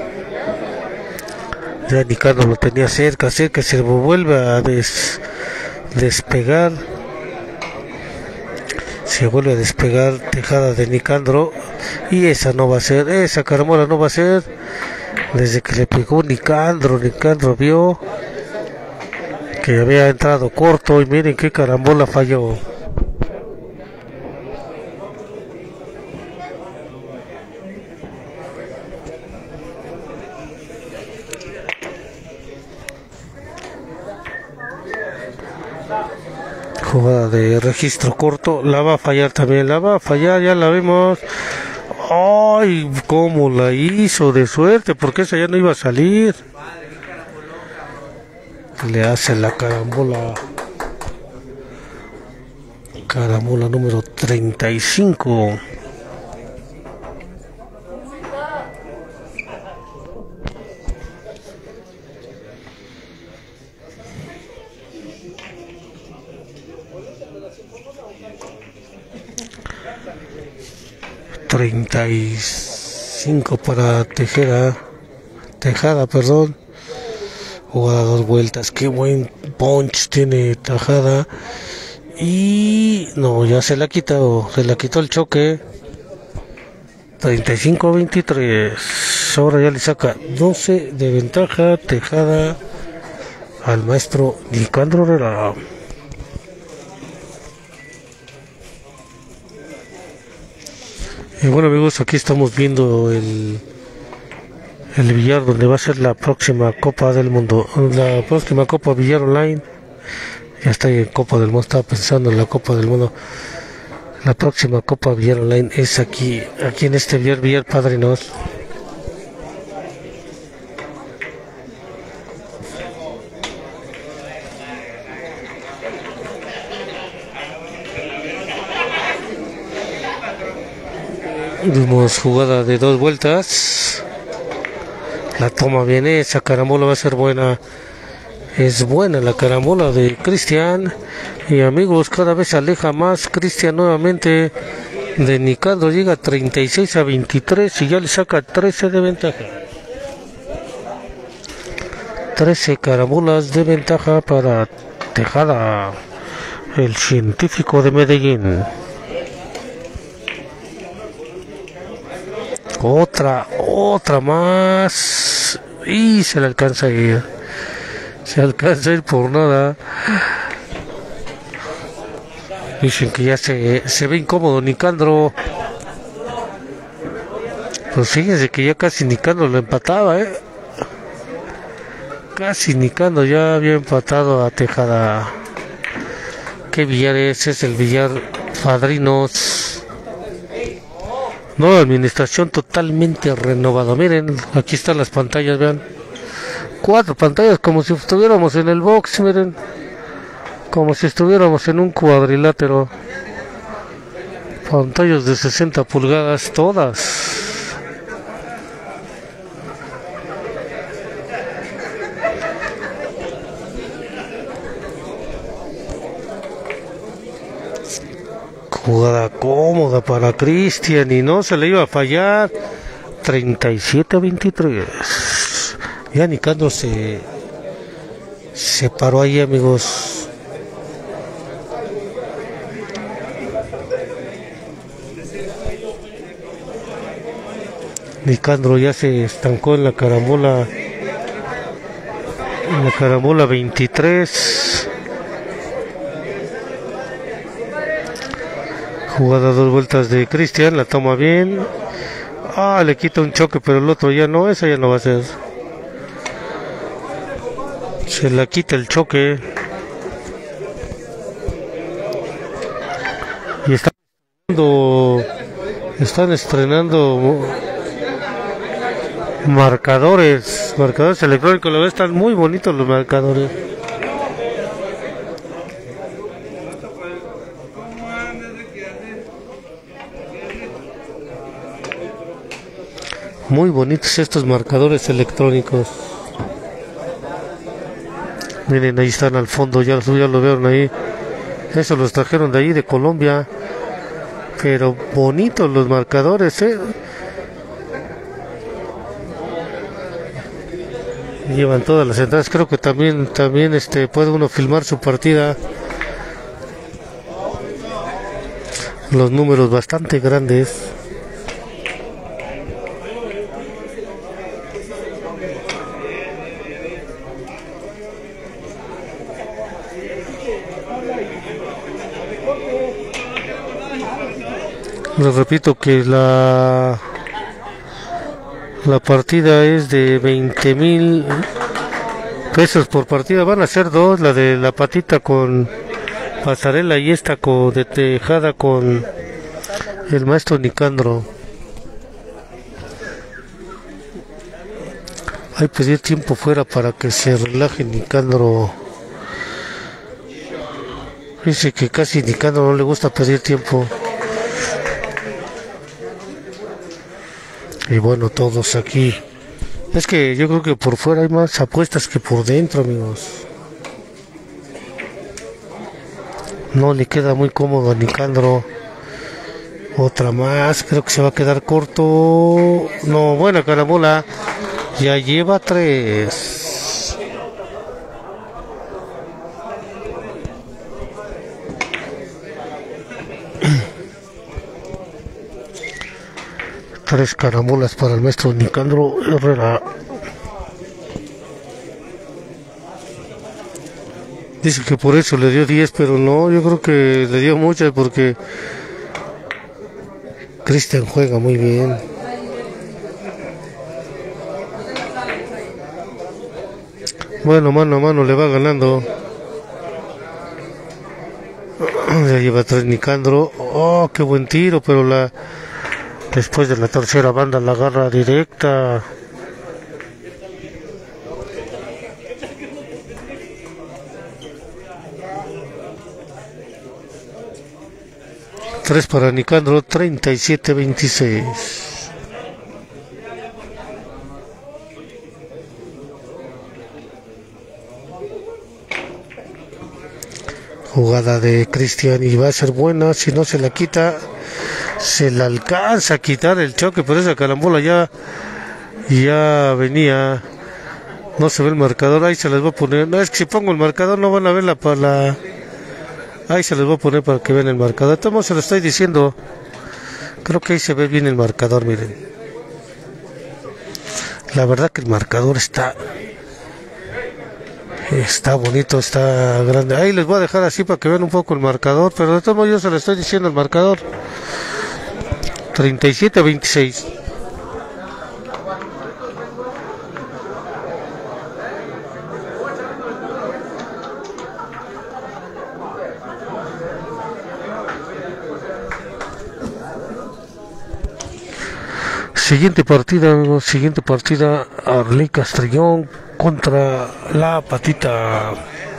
Speaker 1: Ya Nicandro lo tenía cerca, cerca, se vuelve a des, despegar. Se vuelve a despegar Tejada de Nicandro. Y esa no va a ser, esa carambola no va a ser. Desde que le pegó Nicandro, Nicandro vio que había entrado corto. Y miren qué carambola falló. Jugada de registro corto, la va a fallar también, la va a fallar, ya la vemos. Ay, cómo la hizo de suerte, porque esa ya no iba a salir. Le hace la carambola, carambola número treinta y cinco. treinta y cinco para Tejera, Tejada, perdón. Jugada dos vueltas, qué buen punch tiene Tejada. Y no, ya se la ha quitado, se la quitó el choque. treinta y cinco a veintitrés. Ahora ya le saca doce de ventaja Tejada al maestro Nicandro Herrera. Y bueno, amigos, aquí estamos viendo el, el billar donde va a ser la próxima Copa del Mundo. La próxima Copa Billar Online. Ya está en Copa del Mundo, estaba pensando en la Copa del Mundo. La próxima Copa Billar Online es aquí, aquí en este billar, billar Padrinos. Vimos jugada de dos vueltas. La toma viene, esa carambola va a ser buena. Es buena la carambola de Cristian. Y amigos, cada vez se aleja más Cristian nuevamente de Nicandro. Llega a treinta y seis a veintitrés y ya le saca trece de ventaja. trece carambolas de ventaja para Tejada, el científico de Medellín. Otra, otra más. Y se le alcanza a ir. Se alcanza a ir por nada. Dicen que ya se, se ve incómodo Nicandro. Pues fíjense que ya casi Nicandro lo empataba, ¿eh? Casi Nicandro ya había empatado a Tejada. ¿Qué billar es? Es el billar Padrinos. Nueva administración totalmente renovado. Miren, aquí están las pantallas, vean. Cuatro pantallas como si estuviéramos en el box, miren. Como si estuviéramos en un cuadrilátero. Pantallas de sesenta pulgadas, todas. Jugada cómoda para Cristian y no se le iba a fallar. treinta y siete a veintitrés. Ya Nicandro se, se paró ahí, amigos. Nicandro ya se estancó en la carambola. En la carambola veintitrés. Jugada dos vueltas de Cristian, la toma bien. Ah, le quita un choque, pero el otro ya no, esa ya no va a ser. Se la quita el choque. Y están estrenando, están estrenando marcadores, marcadores electrónicos. La verdad están muy bonitos los marcadores. Muy bonitos estos marcadores electrónicos. Miren, ahí están al fondo, ya, ya lo vieron ahí. Eso los trajeron de ahí, de Colombia. Pero bonitos los marcadores, ¿eh? Llevan todas las entradas. Creo que también, también este, puede uno filmar su partida. Los números bastante grandes. Les repito que la la partida es de veinte mil pesos por partida. Van a ser dos, la de la patita con pasarela y esta con, de Tejada con el maestro Nicandro. Hay que pedir tiempo fuera para que se relaje Nicandro. Dice que casi Nicandro no le gusta pedir tiempo. Y bueno, todos aquí. Es que yo creo que por fuera hay más apuestas que por dentro, amigos. No le queda muy cómodo a Nicandro. Otra más, creo que se va a quedar corto. No, buena carambola. Ya lleva tres. Tres carambolas para el maestro Nicandro Herrera. Dice que por eso le dio diez, pero no, yo creo que le dio muchas porque Cristian juega muy bien. Bueno, mano a mano le va ganando. Ya lleva tres Nicandro. Oh, qué buen tiro, pero la después de la tercera banda la agarra directa. tres para Nicandro, treinta y siete veintiséis. Jugada de Cristian y va a ser buena, si no se la quita, se la alcanza a quitar el choque, pero esa carambola ya, ya venía, no se ve el marcador, ahí se les va a poner, no es que si pongo el marcador no van a ver la, la ahí se les va a poner para que vean el marcador, estamos se lo estoy diciendo, creo que ahí se ve bien el marcador, miren, la verdad que el marcador está Está bonito, está grande. Ahí les voy a dejar así para que vean un poco el marcador, pero de todos modos yo se lo estoy diciendo el marcador. treinta y siete a veintiséis. Siguiente partida, amigos, siguiente partida, Arley Castrillón contra La Patita.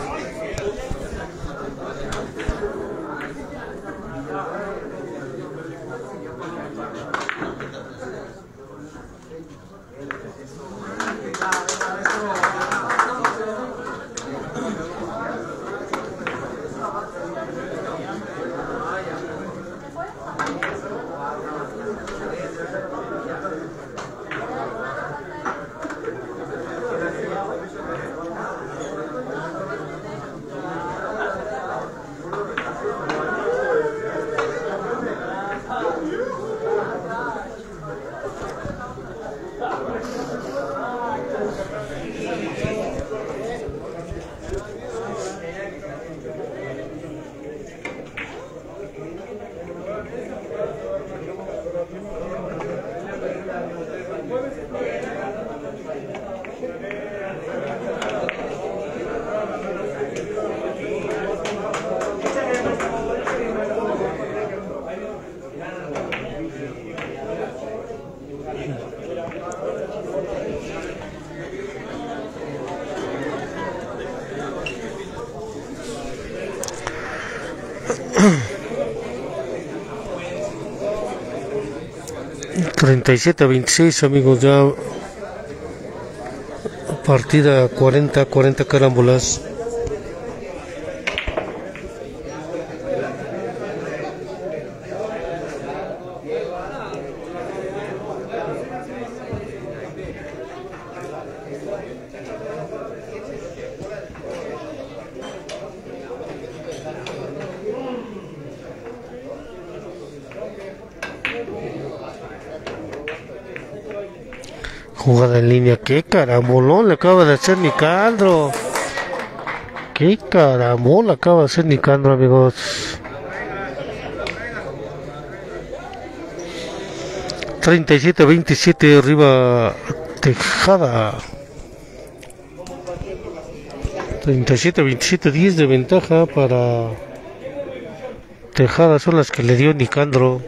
Speaker 1: treinta y siete a veintiséis, amigos, ya partida cuarenta, cuarenta carambolas. Jugada en línea, qué carambolón le acaba de hacer Nicandro. Qué carambolón acaba de hacer Nicandro, amigos. treinta y siete a veintisiete arriba Tejada. treinta y siete a veintisiete, diez de ventaja para Tejada, son las que le dio Nicandro.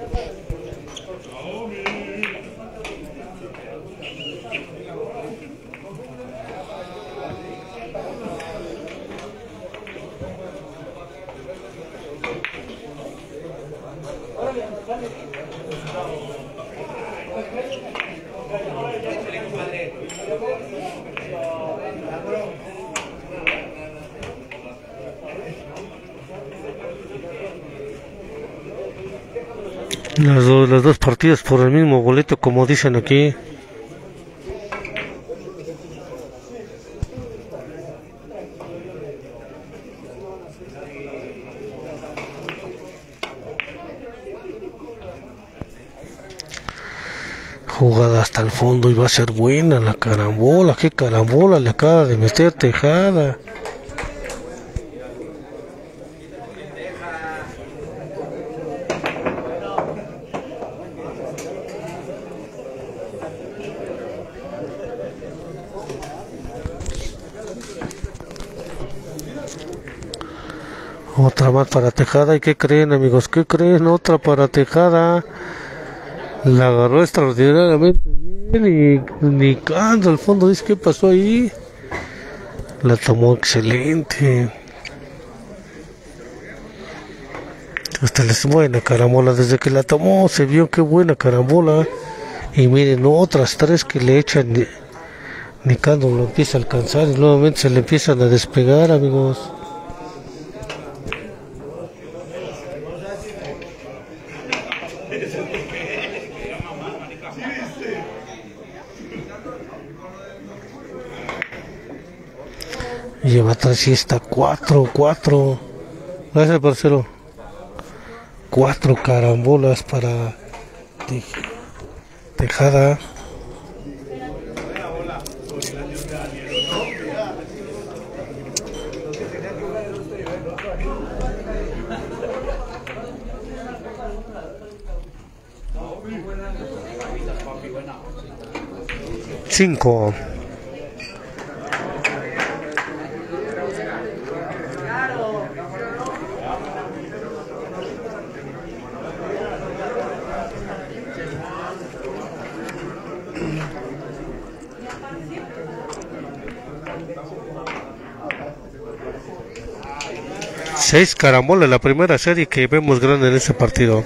Speaker 1: Las, do, las dos partidas por el mismo boleto, como dicen aquí. Jugada hasta el fondo y va a ser buena la carambola. Qué carambola le acaba de meter Tejada. Otra más para Tejada. ¿Y qué creen, amigos? ¿Qué creen? Otra para Tejada. La agarró extraordinariamente bien y Nicandro al fondo dice qué pasó ahí. La tomó excelente. Hasta les buena carambola. Desde que la tomó se vio qué buena carambola. Y miren, otras tres que le echan. Nicandro lo empieza a alcanzar y nuevamente se le empiezan a despegar, amigos. Lleva atrás y está cuatro, cuatro. Gracias, parcero. Cuatro carambolas para Tejada. Cinco. Seis carambolas, la primera serie que vemos grande en ese partido.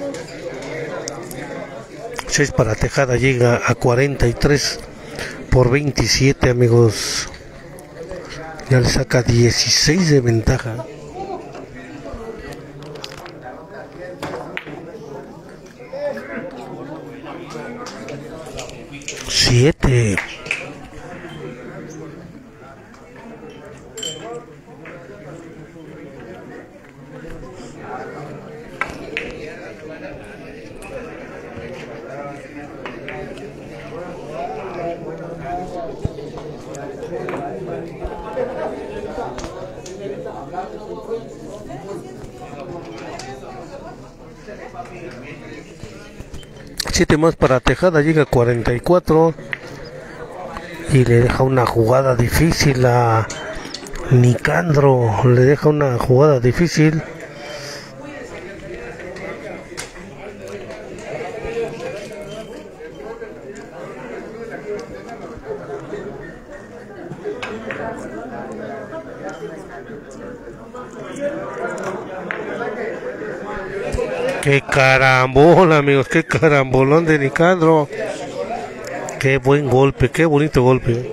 Speaker 1: Seis para Tejada, llega a cuarenta y tres por veintisiete, amigos. Ya le saca dieciséis de ventaja. Siete. Siete más para Tejada, llega a cuarenta y cuatro y le deja una jugada difícil a Nicandro, le deja una jugada difícil. Qué carambola, amigos, qué carambolón de Nicandro. Qué buen golpe, qué bonito golpe.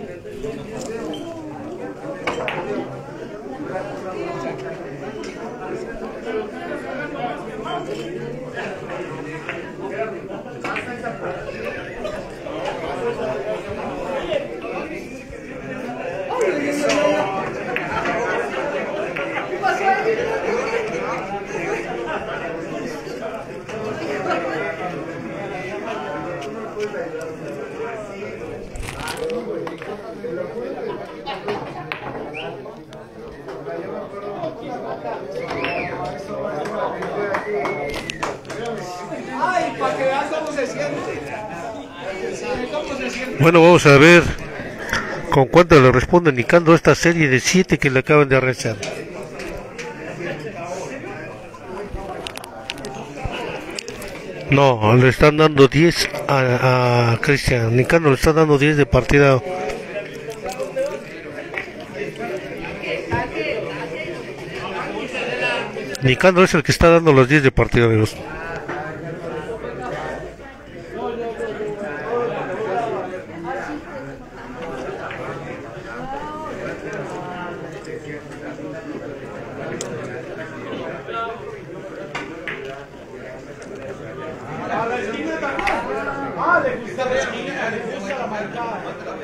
Speaker 1: Bueno, vamos a ver con cuánto le responde Nicandro a esta serie de siete que le acaban de arrechar. No, le están dando diez a, a Cristian. Nicandro le está dando diez de partida. Nicandro es el que está dando los diez de partida, amigos.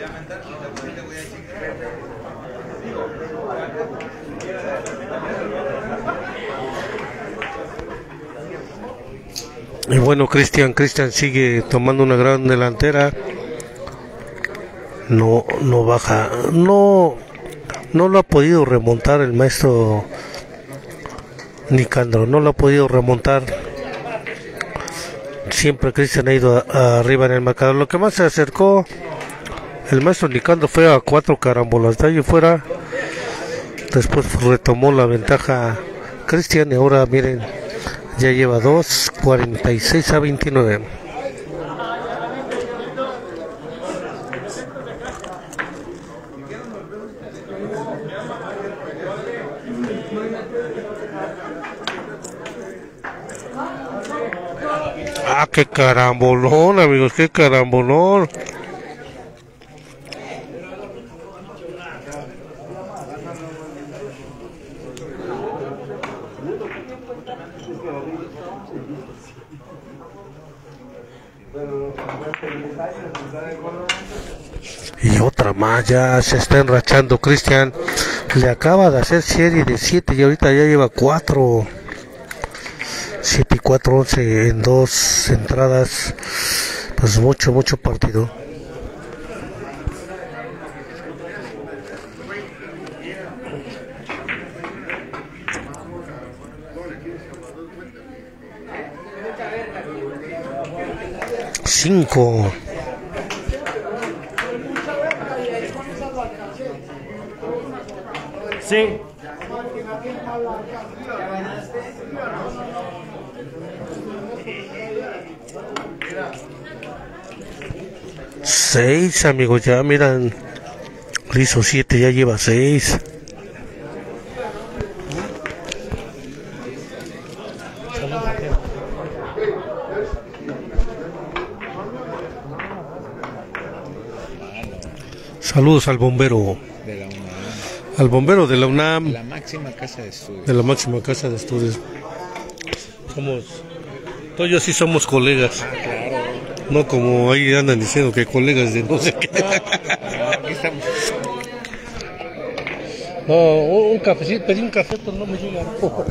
Speaker 1: Y bueno, Cristian, Cristian sigue tomando una gran delantera. No, no baja, no, no lo ha podido remontar el maestro Nicandro, no lo ha podido remontar. Siempre Cristian ha ido a, a arriba en el marcador. Lo que más se acercó el maestro Nicandro fue a cuatro carambolas de ahí fuera. Después retomó la ventaja Cristian y ahora miren, ya lleva dos, cuarenta y seis a veintinueve. Ah, qué carambolón, amigos, qué carambolón. Y otra más, ya se está enrachando Cristian. Le acaba de hacer serie de siete y ahorita ya lleva cuatro. siete y cuatro, once en dos entradas. Pues mucho, mucho partido. Cinco.
Speaker 4: Sí.
Speaker 1: Seis, amigos, ya miran. Le hizo siete, ya lleva seis. Saludos al bombero.
Speaker 5: De la UNAM.
Speaker 1: Al bombero de la UNAM.
Speaker 5: La máxima casa de estudios.
Speaker 1: De la máxima casa de estudios. Somos, todos y sí somos colegas.
Speaker 5: Ah, claro.
Speaker 1: No como ahí andan diciendo que colegas de no sé qué.
Speaker 5: No, aquí estamos.
Speaker 1: No, un cafecito, pedí un café, pero no me llega.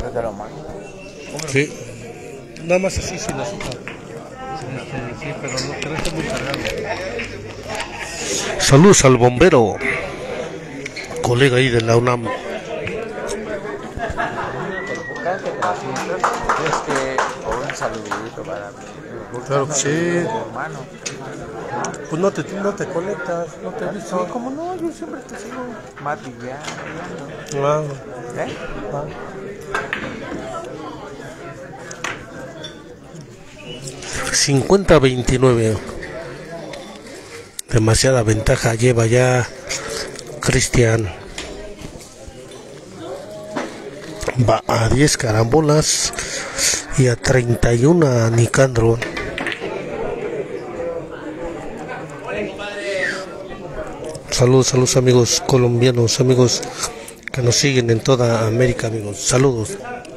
Speaker 1: Sí, nada más así sin azúcar. Sí, pero no, pero está muy cargado. Saludos al bombero, colega ahí de la UNAM.
Speaker 5: Este, un saludito para
Speaker 1: Claro que sí.
Speaker 5: hermano.
Speaker 1: Pues no te, no te conectas, no te aviso.
Speaker 5: Sí, como no, yo siempre te sigo. Mati, ya, ya
Speaker 1: Ah,
Speaker 5: no. ¿Eh?
Speaker 1: ah. cincuenta a veintinueve. Demasiada ventaja lleva ya Cristian. Va a diez carambolas y a treinta y uno a Nicandro. Saludos, saludos amigos colombianos, amigos que nos siguen en toda América, amigos. Saludos.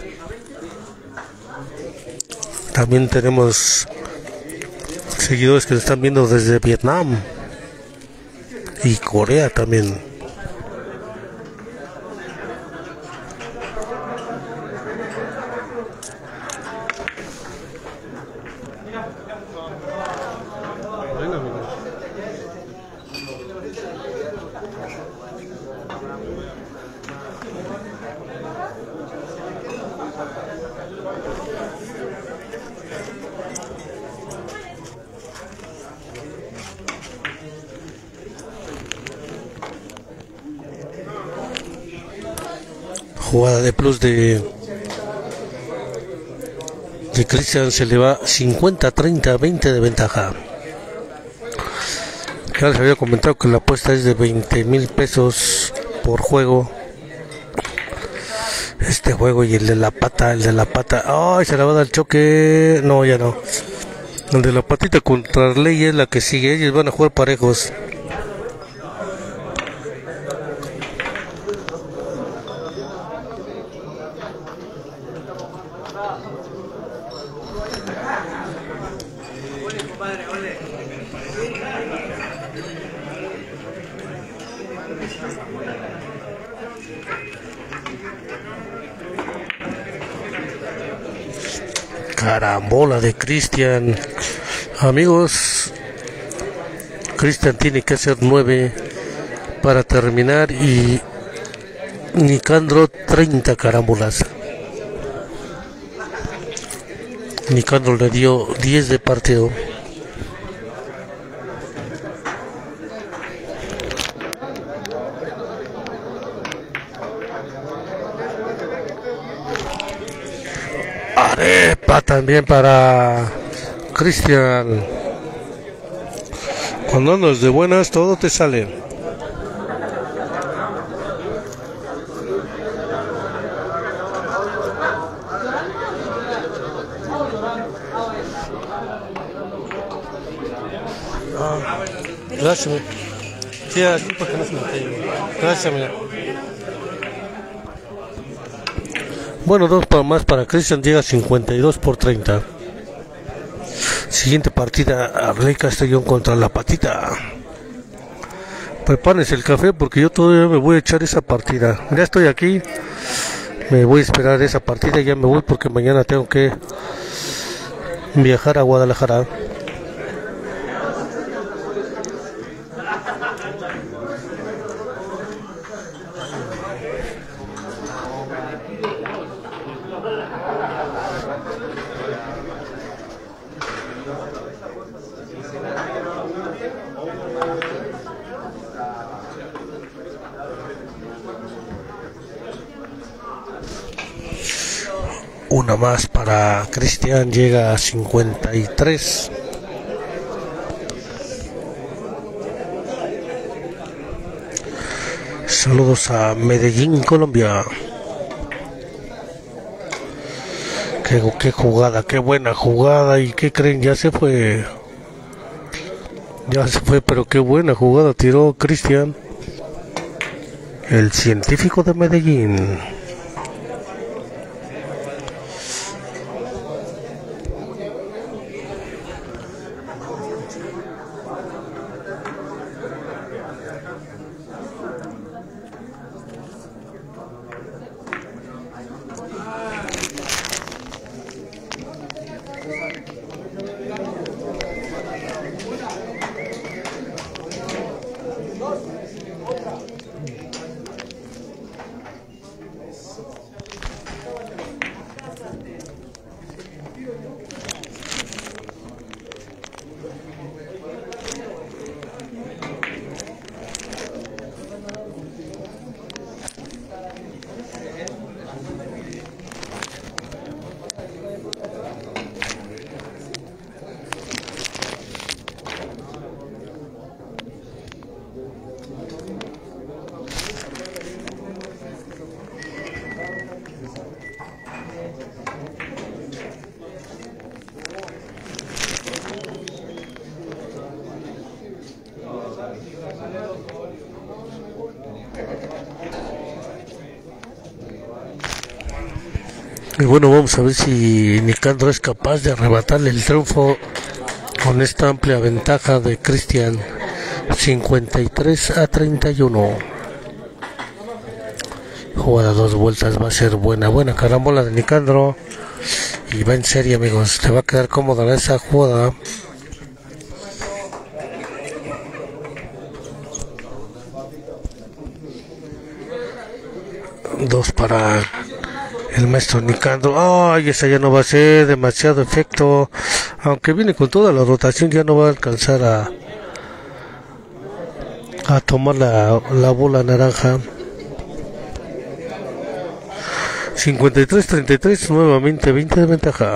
Speaker 1: También tenemos seguidores que nos están viendo desde Vietnam y Corea también. Jugada de plus de de Cristian, se le va cincuenta, treinta, veinte de ventaja. Ya les había comentado que la apuesta es de veinte mil pesos por juego. Este juego y el de la pata, el de la pata. ¡Ay! Se le va a dar el choque. No, ya no. El de la patita contra Ley es la que sigue. Ellos van a jugar parejos. Carambola de Cristian. Amigos, Cristian tiene que hacer nueve para terminar y Nicandro treinta carambolas. Nicandro le dio diez de partido. Arepa también para Cristian. Cuando andas de buenas todo te sale. Ah, gracias. Sí, aquí porque no se me cae. Gracias, mira. Bueno, dos para más para Cristian, llega a cincuenta y dos por treinta. Siguiente partida, Arley Castellón contra La Patita. Prepárense el café porque yo todavía me voy a echar esa partida. Ya estoy aquí, me voy a esperar esa partida y ya me voy porque mañana tengo que viajar a Guadalajara. Una más para Cristian, llega a cincuenta y tres. Saludos a Medellín, Colombia. Qué, qué jugada, qué buena jugada. ¿Y qué creen? Ya se fue. Ya se fue, pero qué buena jugada tiró Cristian, el científico de Medellín. Y bueno, vamos a ver si Nicandro es capaz de arrebatarle el triunfo con esta amplia ventaja de Cristian, cincuenta y tres a treinta y uno. Jugada dos vueltas, va a ser buena, buena carambola de Nicandro. Y va en serie, amigos, te va a quedar cómoda esa jugada. Dos para el maestro Nicandro. Ay, esa ya no va a ser demasiado efecto. Aunque viene con toda la rotación, ya no va a alcanzar a a tomar la, la bola naranja. cincuenta y tres a treinta y tres, nuevamente veinte de ventaja.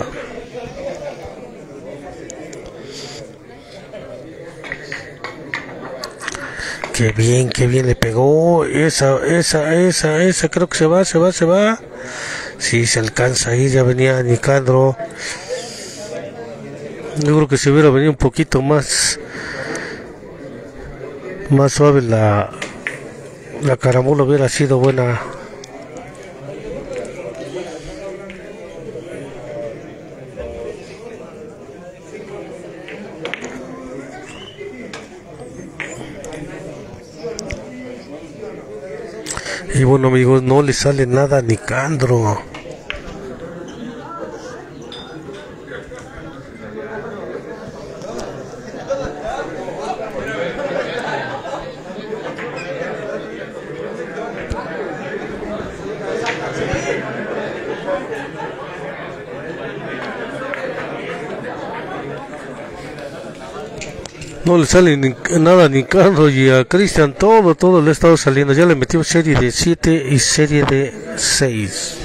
Speaker 1: Qué bien, qué bien le pegó. Esa, esa, esa, esa, creo que se va, se va, se va. Sí, se alcanza ahí, ya venía Nicandro. Yo creo que si hubiera venido un poquito más más suave la la carambola hubiera sido buena. Y bueno, amigos, no le sale nada a Nicandro. No le sale ni, nada a Nicandro, y a Cristian todo, todo le ha estado saliendo. Ya le metimos serie de siete y serie de seis.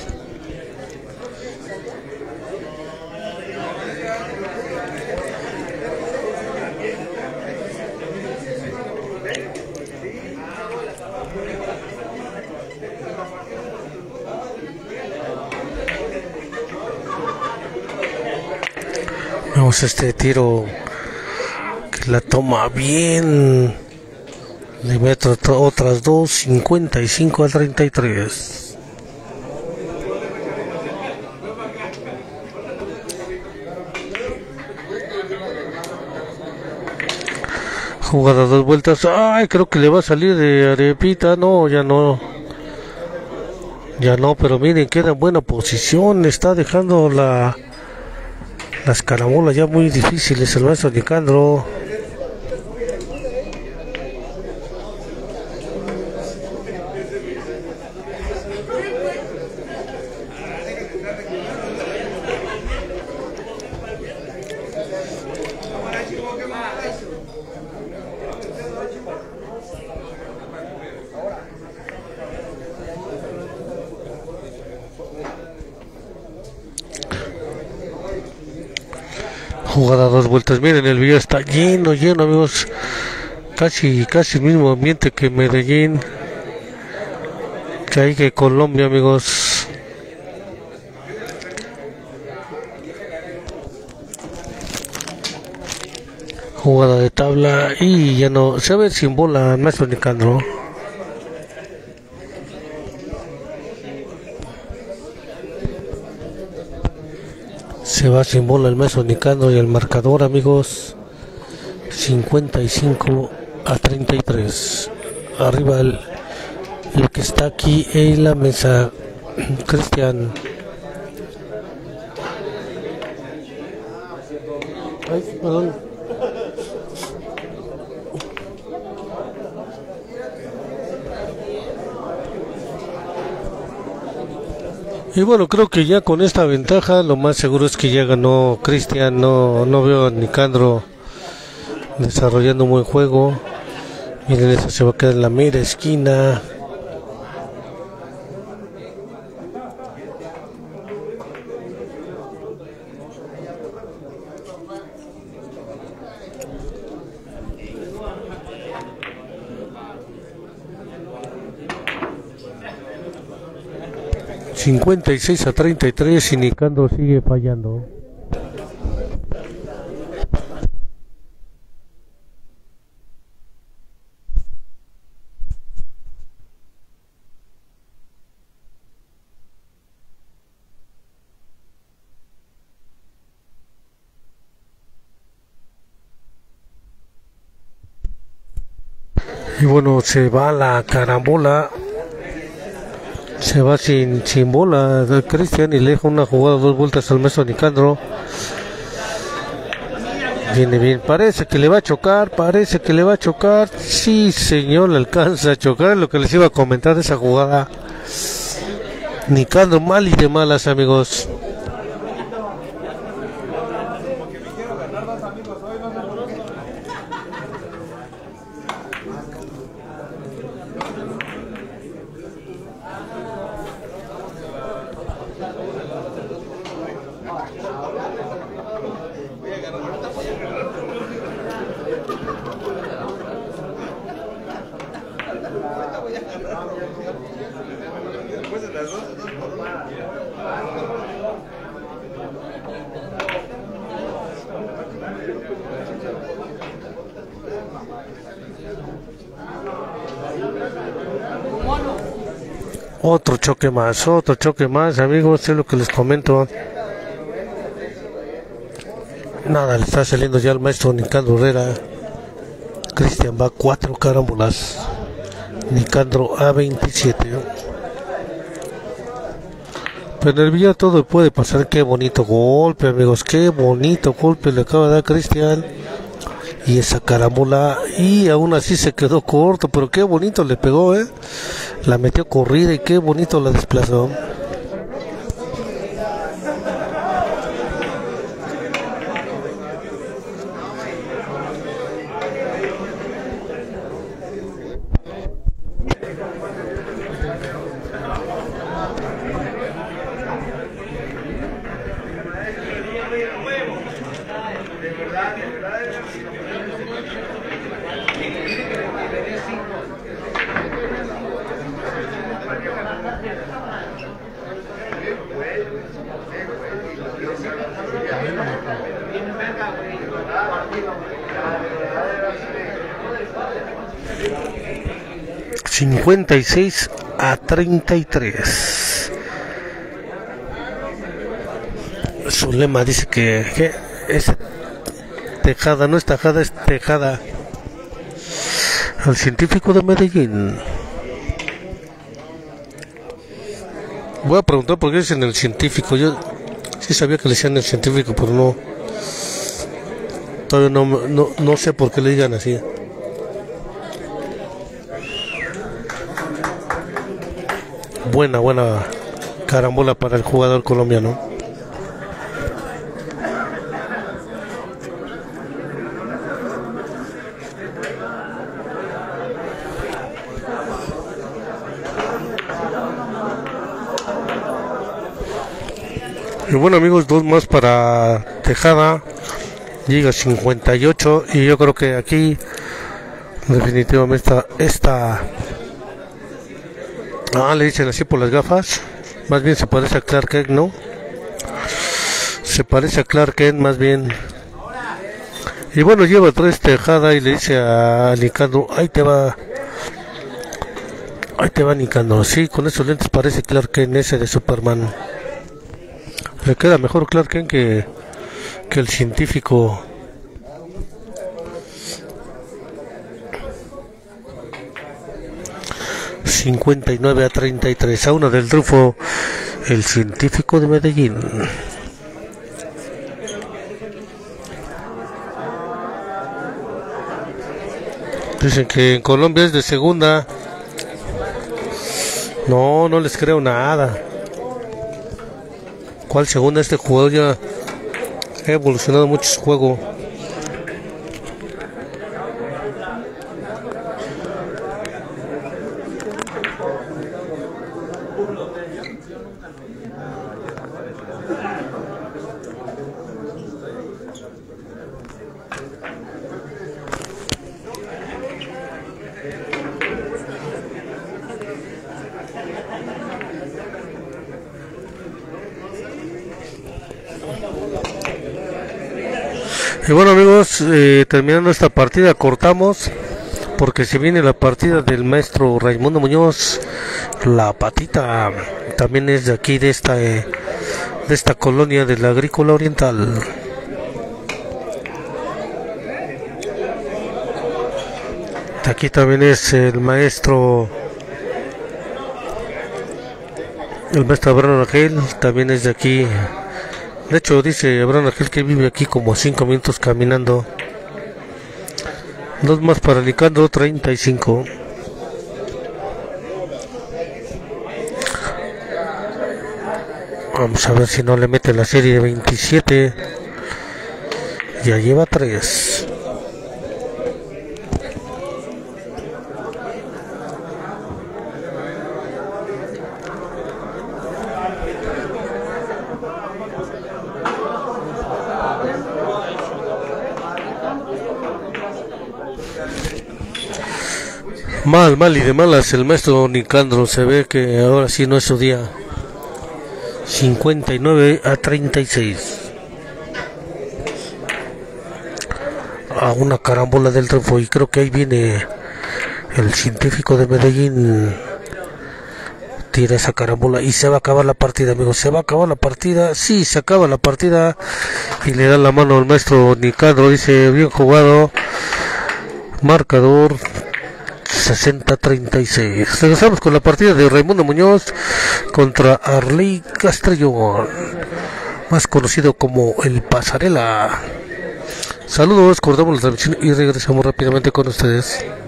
Speaker 1: Vamos a este tiro que la toma bien. Le meto otras dos, cincuenta y cinco a treinta y tres. Jugada dos vueltas. Ay, creo que le va a salir de arepita. No, ya no. Ya no, pero miren, queda en buena posición. Está dejando la las carabolas ya muy difíciles el maestro Nicandro. Jugada dos vueltas. Miren, el video está lleno, lleno, amigos. Casi, casi el mismo ambiente que Medellín, que hay que Colombia, amigos. Jugada de tabla y ya no se ve sin bola maestro Nicandro. Se va sin bola el maestro Nicandro y el marcador, amigos, cincuenta y cinco a treinta y tres. Arriba el, el que está aquí en la mesa, Cristian. Ay, perdón. Y bueno, creo que ya con esta ventaja lo más seguro es que ya ganó Cristian. No, no veo a Nicandro desarrollando un buen juego. Miren, esa se va a quedar en la mera esquina. cincuenta y seis a treinta y tres y Nicandro sigue fallando. Y bueno, se va la carambola. Se va sin, sin bola Cristian y le deja una jugada dos vueltas al maestro Nicandro. Viene bien, parece que le va a chocar, parece que le va a chocar. Sí, señor, le alcanza a chocar. Lo que les iba a comentar de esa jugada. Nicandro mal y de malas, amigos. Otro choque más, otro choque más, amigos, es lo que les comento. Nada, le está saliendo ya al maestro Nicandro Herrera. Cristian va cuatro carambolas. Nicandro a veintisiete. Pero en el Villar todo puede pasar. Qué bonito golpe, amigos. Qué bonito golpe le acaba de dar Cristian. Y esa carambola. Y aún así se quedó corto. Pero qué bonito le pegó, eh. La metió corrida y qué bonito la desplazó. cincuenta y seis a treinta y tres. Su lema dice que, que es Tejada, no es tajada, es Tejada. El científico de Medellín. Voy a preguntar por qué dicen el científico. Yo sí sabía que le decían el científico, pero no. Todavía no, no, no sé por qué le digan así. Buena, buena carambola para el jugador colombiano. Y bueno, amigos, dos más para Tejada. Llega cincuenta y ocho. Y yo creo que aquí definitivamente esta, esta Ah, le dicen así por las gafas. Más bien se parece a Clark Kent, ¿no? Se parece a Clark Kent, más bien. Y bueno, lleva tres Tejada y le dice a Nicandro, ahí te va. Ahí te va Nicandro. Sí, con esos lentes parece Clark Kent, ese de Superman. Le queda mejor Clark Kent que, que el científico. cincuenta y nueve a treinta y tres, a uno del triunfo el científico de Medellín. Dicen que en Colombia es de segunda. No, no les creo nada. ¿Cuál segunda? Este jugador ya ha evolucionado mucho su juego. Y bueno, amigos, eh, terminando esta partida cortamos porque se viene la partida del maestro Raimundo Muñoz. La patita también es de aquí, de esta eh, de esta colonia de la Agrícola Oriental. De aquí también es el maestro el maestro Abraham Rangel, también es de aquí. De hecho, dice Abraham Rangel que vive aquí como cinco minutos caminando. Dos más para Nicandro, treinta y cinco. Vamos a ver si no le mete la serie de veintisiete. Ya lleva tres. Mal, mal y de malas el maestro Nicandro. Se ve que ahora sí no es su día. cincuenta y nueve a treinta y seis. A una carambola del triunfo. Y creo que ahí viene el científico de Medellín. Tira esa carambola y se va a acabar la partida, amigos. Se va a acabar la partida. Sí, se acaba la partida. Y le da la mano al maestro Nicandro. Dice, bien jugado. Marcador. sesenta a treinta y seis. Regresamos con la partida de Raimundo Muñoz contra Arley Castrellón, más conocido como el Pasarela. Saludos, cortamos la transmisión y regresamos rápidamente con ustedes.